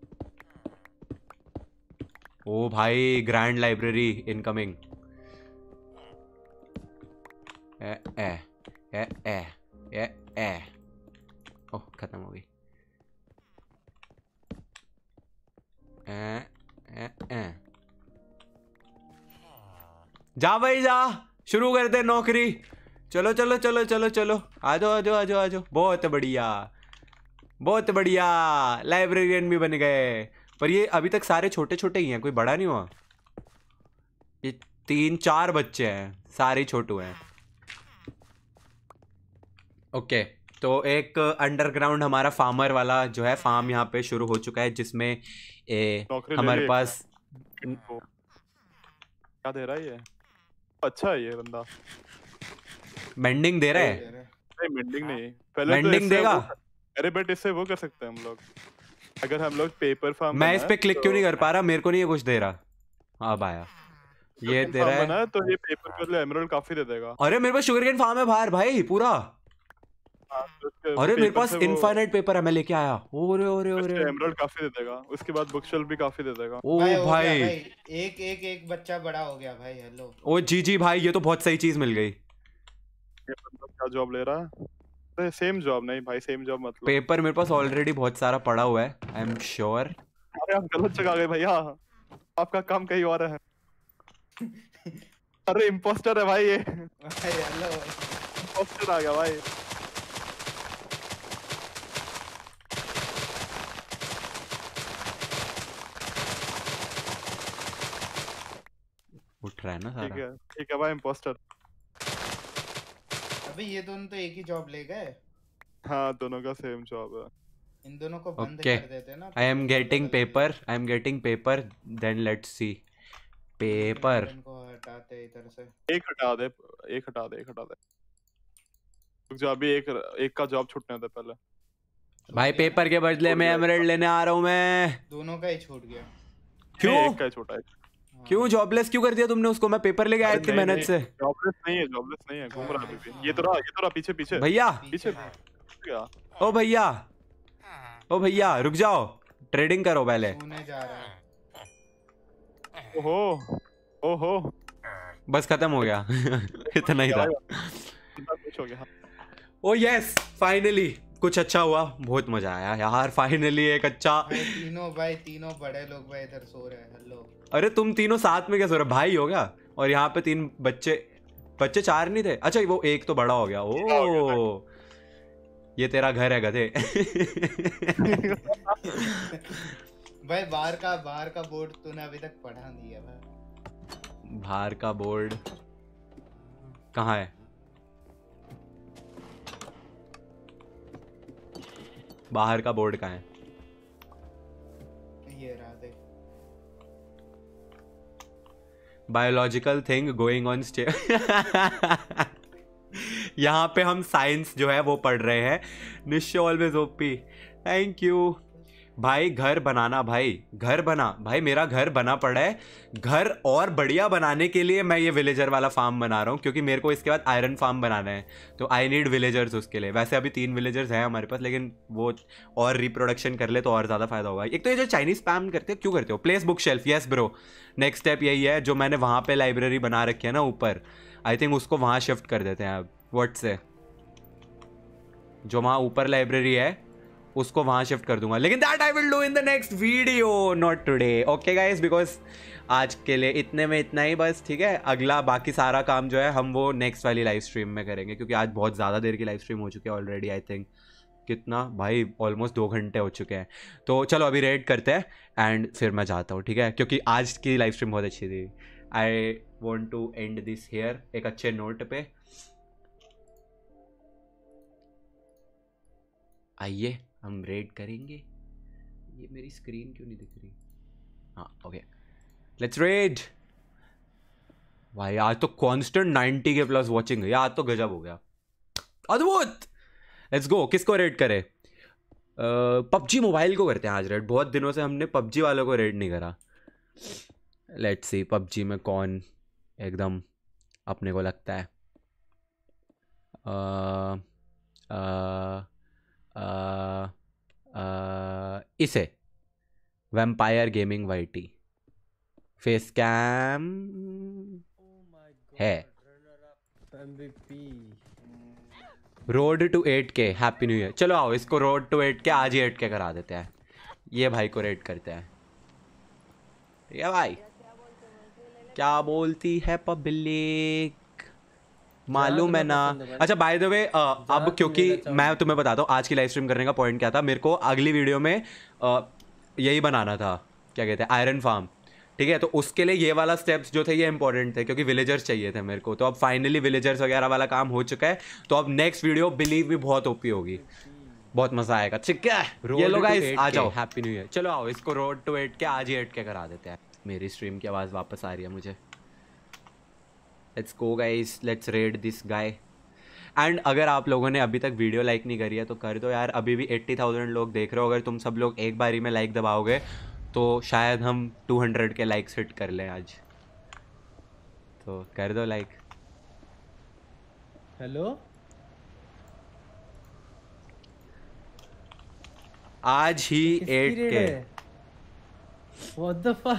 ओ भाई ग्रैंड लाइब्रेरी इनकमिंग। ए ए ए ए ए ए ओह खत्म हो गई। ए ए ए जा भाई जा, शुरू करते नौकरी। चलो चलो चलो चलो चलो, आ जाओ आ जाओ आ जाओ आ जाओ। बहुत बढ़िया बहुत बढ़िया, लाइब्रेरियन भी बन गए। पर ये अभी तक सारे छोटे छोटे ही हैं, कोई बड़ा नहीं हुआ। ये तीन चार बच्चे हैं, सारे छोटू हैं। ओके तो एक अंडरग्राउंड हमारा फार्मर वाला जो है फार्म यहाँ पे शुरू हो चुका है, जिसमें ए, नौकरी ले हमारे ली पास वो। क्या दे रहा है ये? अच्छा है ये बंदा। मेंडिंग दे रहा है। नहीं मेंडिंग नहीं, पहले तो मेंडिंग इससे देगा। वो- अरे बट इससे वो कर सकते हैं हम लोग, अगर हम लोग पेपर फार्म मैं इस पे क्लिक क्यों नहीं कर पा रहा? मेरे को नहीं ये कुछ दे रहा। अब आया, ये दे रहा है। तो ये पेपर के बदले एमराल्ड काफी दे देगा। अरे मेरे पास शुगर केन फार्म है बाहर भाई पूरा। अरे मेरे पास इनफाइनाइट पेपर है, मैं लेके आया। ओरे ओरे ओरे एमराल्ड काफी दे देगा, उसके बाद बुकशेल्फ भी काफी दे देगा। ओ भाई, हो भाई, गया भाई, एक एक एक बच्चा बड़ा हो गया भाई। हेलो ओ जी जी भाई, ये तो बहुत सही चीज मिल गई। ये बंदा क्या जॉब ले रहा है? अरे सेम जॉब नहीं भाई, सेम जॉब मतलब। पेपर मेरे पास ऑलरेडी बहुत सारा पड़ा हुआ है, आई एम श्योर। अरे आप गलत जगह गए भैया, आपका काम कहीं और है। अरे इम्पोस्टर है भाई ये। भाई हेलो, इम्पोस्टर आ गया भाई। उठ रहा है ना ठीक सारा। है ठीक है भाई, इम्पोस्टर। अभी ये दोनों तो एक ही जॉब ले गए। हाँ दोनों का सेम जॉब है। इन दोनों को बंद Okay. कर देते ना। I am getting paper, I am getting paper, then let's see. Paper इनको हटाते इधर से। एक हटा दे, एक हटा दे, एक हटा दे। रुक जा, अभी एक एक का जॉब छूटने दे पहले। भाई, पेपर के बदले में एमराल्ड लेने आ रहा हूँ मैं। दोनों का ही छूट गया। क्यों एक का छोटा है। क्यों जॉबलेस क्यों कर दिया तुमने उसको? मैं पेपर लेके आया इतनी मेहनत से। जॉबलेस नहीं है, जॉबलेस नहीं है, घूम रहा है अभी भी। ये तो रहा, ये तो रहा पीछे पीछे। भैया, पीछे क्या? ओ भैया, ओ भैया रुक जाओ, ट्रेडिंग करो पहले। सोने जा रहा है। ओहो ओहो, बस खत्म हो गया। इतना ही था। कुछ हो गया। ओ यस, फाइनली कुछ अच्छा हुआ, बहुत मजा आया यार। फाइनली एक अच्छा। भाई तीनों भाई तीनों बड़े लोग भाई इधर सो रहे हैं। हेलो, अरे तुम तीनों साथ में क्या सो रहे? भाई हो गया। और यहाँ पे तीन बच्चे, बच्चे चार नहीं थे? अच्छा वो एक तो बड़ा हो गया। ओ ये तेरा घर है गधे। भाई बाहर का बाहर का बोर्ड तूने अभी तक पढ़ा नहीं है भाई। बाहर का बोर्ड कहाँ है? बाहर का बोर्ड कहाँ है? ये रहा देख। Biological thing going on stay. यहाँ पे हम साइंस जो है वो पढ़ रहे हैं। निश्चय ऑलवेज ओपी, थैंक यू भाई। घर बनाना भाई, घर बना भाई। मेरा घर बना पड़ा है। घर और बढ़िया बनाने के लिए मैं ये विलेजर वाला फार्म बना रहा हूँ, क्योंकि मेरे को इसके बाद आयरन फार्म बनाना है। तो आई नीड विलेजर्स उसके लिए। वैसे अभी तीन विलेजर्स हैं हमारे पास, लेकिन वो और रिप्रोडक्शन कर ले तो और ज़्यादा फायदा होगा। एक तो ये जो चाइनीज स्पैम करते हो, क्यों करते हो? Place book shelf, yes bro. Next step यही है, जो मैंने वहाँ पे लाइब्रेरी बना रखी है ना ऊपर, आई थिंक उसको वहाँ शिफ्ट कर देते हैं अब। व्हाट से, जो वहाँ ऊपर लाइब्रेरी है उसको वहाँ शिफ्ट कर दूंगा, लेकिन that I will do in the next video, not today. Okay guys, because आज के लिए इतने में इतना ही बस, ठीक है। अगला बाकी सारा काम जो है हम वो नेक्स्ट वाली लाइव स्ट्रीम में करेंगे, क्योंकि आज बहुत ज़्यादा देर की लाइव स्ट्रीम हो चुकी है ऑलरेडी। आई थिंक कितना भाई, ऑलमोस्ट दो घंटे हो चुके हैं। तो चलो अभी रेड करते हैं एंड फिर मैं जाता हूँ, ठीक है, क्योंकि आज की लाइव स्ट्रीम बहुत अच्छी थी। I want to end this here एक अच्छे नोट पे। आइए हम रेड करेंगे। ये मेरी स्क्रीन क्यों नहीं दिख रही? हाँ ओके, लेट्स रेड। भाई आज तो constant ninety K plus watching है, आज तो गजब हो गया, अद्भुत। लेट्स गो, किसको रेड करें? पबजी मोबाइल को करते हैं आज रेड। बहुत दिनों से हमने पबजी वालों को रेड नहीं करा। लेट्स सी पबजी में कौन एकदम अपने को लगता है। आ, आ, आ, आ, इसे vampire gaming YT face cam है। Road to eight K, happy new year. चलो आओ, इसको रोड टू एट के आज ही एट के करा देते हैं। ये भाई को रेड करते हैं। ठीक है भाई, क्या बोलती है पब्लिक, मालूम है ना। अच्छा बाय द वे, अब क्योंकि मैं तुम्हें बताता हूँ आज की लाइव स्ट्रीम करने का पॉइंट क्या था। मेरे को अगली वीडियो में uh, यही बनाना था, क्या कहते हैं, आयरन फार्म, ठीक है। तो उसके लिए ये वाला स्टेप्स जो थे ये इंपॉर्टेंट थे, क्योंकि विलेजर्स चाहिए थे मेरे को। तो अब फाइनली विलेजर्स वगैरह वाला काम हो चुका है। तो अब नेक्स्ट वीडियो बिलीव भी बहुत ओपी होगी, बहुत मजा आएगा, ठीक है। ये लोग आ जाओ, हैप्पी न्यू ईयर। चलो आओ, इसको रोड टू एट के आज ही एट के करा देते हैं। मेरी स्ट्रीम की आवाज़ वापस आ रही है मुझे। Let's go guys, let's raid this guy. And अगर आप लोगों ने अभी तक वीडियो लाइक नहीं करी है तो कर दो यार। अभी भी अस्सी हज़ार लोग देख रहे हो। अगर तुम सब लोग एक बारी में लाइक दबाओगे तो शायद हम दो सौ के लाइक्स हिट कर लें आज। तो कर दो लाइक। हेलो आज ही eight K. What the fuck.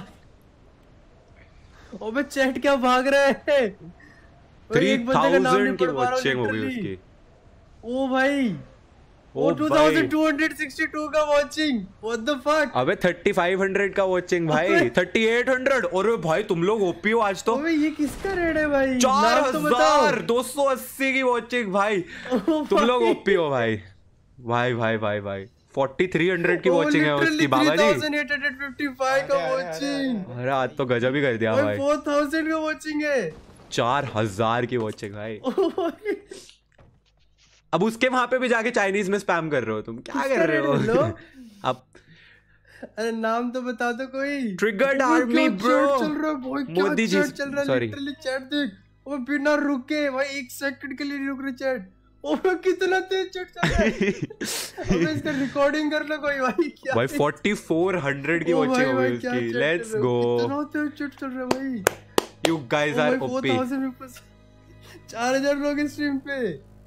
ओबे चैट क्या भाग रहा है? थ्री थाउजेंड की वॉचिंग हो गई उसकी। ओ भाई ओ two thousand two hundred sixty two का वॉचिंग। What the fuck. अबे थर्टी फाइव हंड्रेड का वॉचिंग भाई, थर्टी एट हंड्रेड। और भाई तुम लोग ओपी हो आज तो। अबे ये किसका रेड है भाई? चार हजार दो सौ अस्सी की वॉचिंग भाई। तुम लोग ओपी हो भाई भाई भाई भाई भाई। फोर्टी थ्री हंड्रेड की वॉचिंग है उसकी बाबा जी। Three thousand eight hundred fifty five का वॉचिंग। अरे आज तो गजब ही कर दिया भाई। फोर थाउजेंड का वॉचिंग है। चार हजार की वॉचिंग भाई। अब उसके वहां पे भी जाके चाइनीज में स्पैम कर रहे हो तुम, क्या कर रहे हो? अब अरे नाम तो बता दो कोई। Triggered army bro. चल रहा है भाई, मोदी जी चल रहा है लिटरली चैट देख। वो बिना रुके भाई एक सेकंड के लिए नहीं रुक रहे चैट। ओह कितना तेज चैट चल रहा है। अबे इसका रिकॉर्डिंग कर लो कोई भाई। क्या भाई फोर्टी फोर हंड्रेड की वॉचिंग हो गई उसकी। Let's go. कितना तेज चैट चल रहा है भाई। You guys are OP. चार हजार लोग इस स्ट्रीम पे।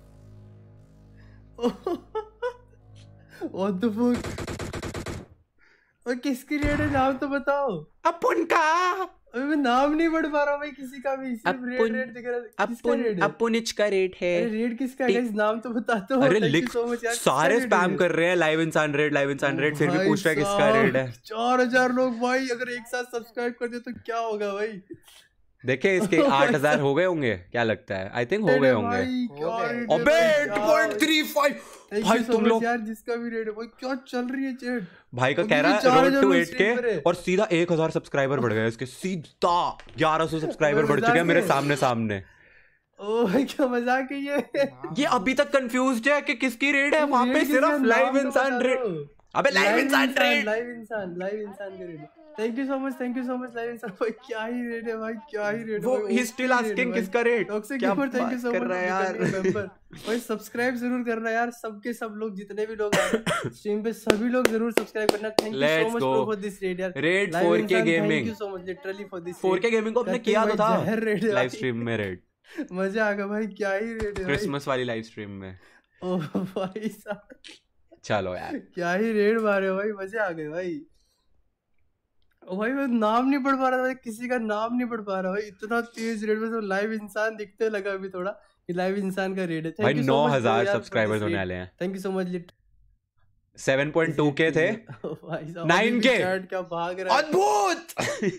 What the fuck? और किसकी रेड है नाम तो बताओ। अपन का। अबे मैं नाम नहीं पढ़ पा रहा भाई किसी का भी, सिर्फ रेड रेड दिख रहा है। किसका रेड है? अपुनिच का रेड है। अरे रेड किसका है गाइस नाम तो बता दो। अरे लिख सारे स्पैम कर रहे हैं लाइव इंसान रेड लाइव इंसान रेड, फिर भी पूछ रहा है किसका रेड है। चार हजार लोग भाई अगर एक साथ सब्सक्राइब कर दे तो क्या होगा भाई। देखे इसके आठ हजार हो गए होंगे क्या लगता है? आई थिंक हो गए होंगे। अबे एट पॉइंट थ्री फाइव भाई तुम लोग यार जिसका भी रेट है भाई क्या चल रही है चैट। भाई का कह रहा है रोड टू एट के और सीधा एक हजार सब्सक्राइबर बढ़ गए इसके, सीधा ग्यारह सौ सब्सक्राइबर बढ़ चुके हैं मेरे सामने सामने। ओह क्या मजाक है ये। ये अभी तक कंफ्यूज्ड है कि किसकी रेड है। वहां पे सिर्फ लाइव इंसान रेड। अबे लाइव इंसान रेड लाइव इंसान लाइव इंसान के raid. Thank you so much thank you so much live इंसान भाई क्या ही रेड है भाई क्या ही रेड है। वो ही स्टिल आस्किंग किसका raid. Toxic gamer thank you so much यार भाई सब्सक्राइब जरूर करना यार सबके सब लोग जितने भी लोग स्ट्रीम पे सभी लोग जरूर सब्सक्राइब करना। Thank you so much for this raid यार। Raid four K gaming thank you so much literally for this four K gaming को अपने किया तो था लाइव स्ट्रीम में रेड। मजा आ गया भाई क्या ही रेड है क्रिसमस वाली लाइव स्ट्रीम में। ओह भाई साहब चलो यार क्या ही रेड मारे हो भाई मजे आ गए भाई। ओ भाई मैं नाम नहीं पढ़ पा रहा भाई किसी का नाम नहीं पढ़ पा रहा भाई इतना तेज रेड में तो लाइव इंसान दिखते लगा अभी थोड़ा कि लाइव इंसान का रेड है। भाई नौ हजार सब्सक्राइबर्स होने वाले हैं। Thank you so much lit seven point two K थे नाइन के क्या भाग रहा है। अद्भुत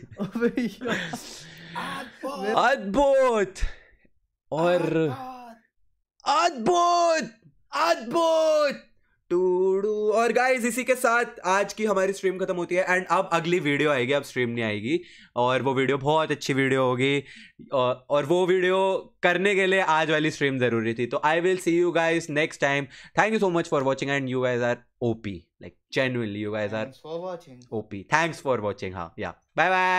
अद्भुत और अद्भुत अद्भुत टूडू। और गाइस इसी के साथ आज की हमारी स्ट्रीम खत्म होती है एंड अब अगली वीडियो आएगी। अब स्ट्रीम नहीं आएगी और वो वीडियो बहुत अच्छी वीडियो होगी और, और वो वीडियो करने के लिए आज वाली स्ट्रीम जरूरी थी। तो I will see you guys next time. Thank you so much for watching and you guys are OP like genuinely you guys are OP. Thanks for watching. हाँ या बाय बाय।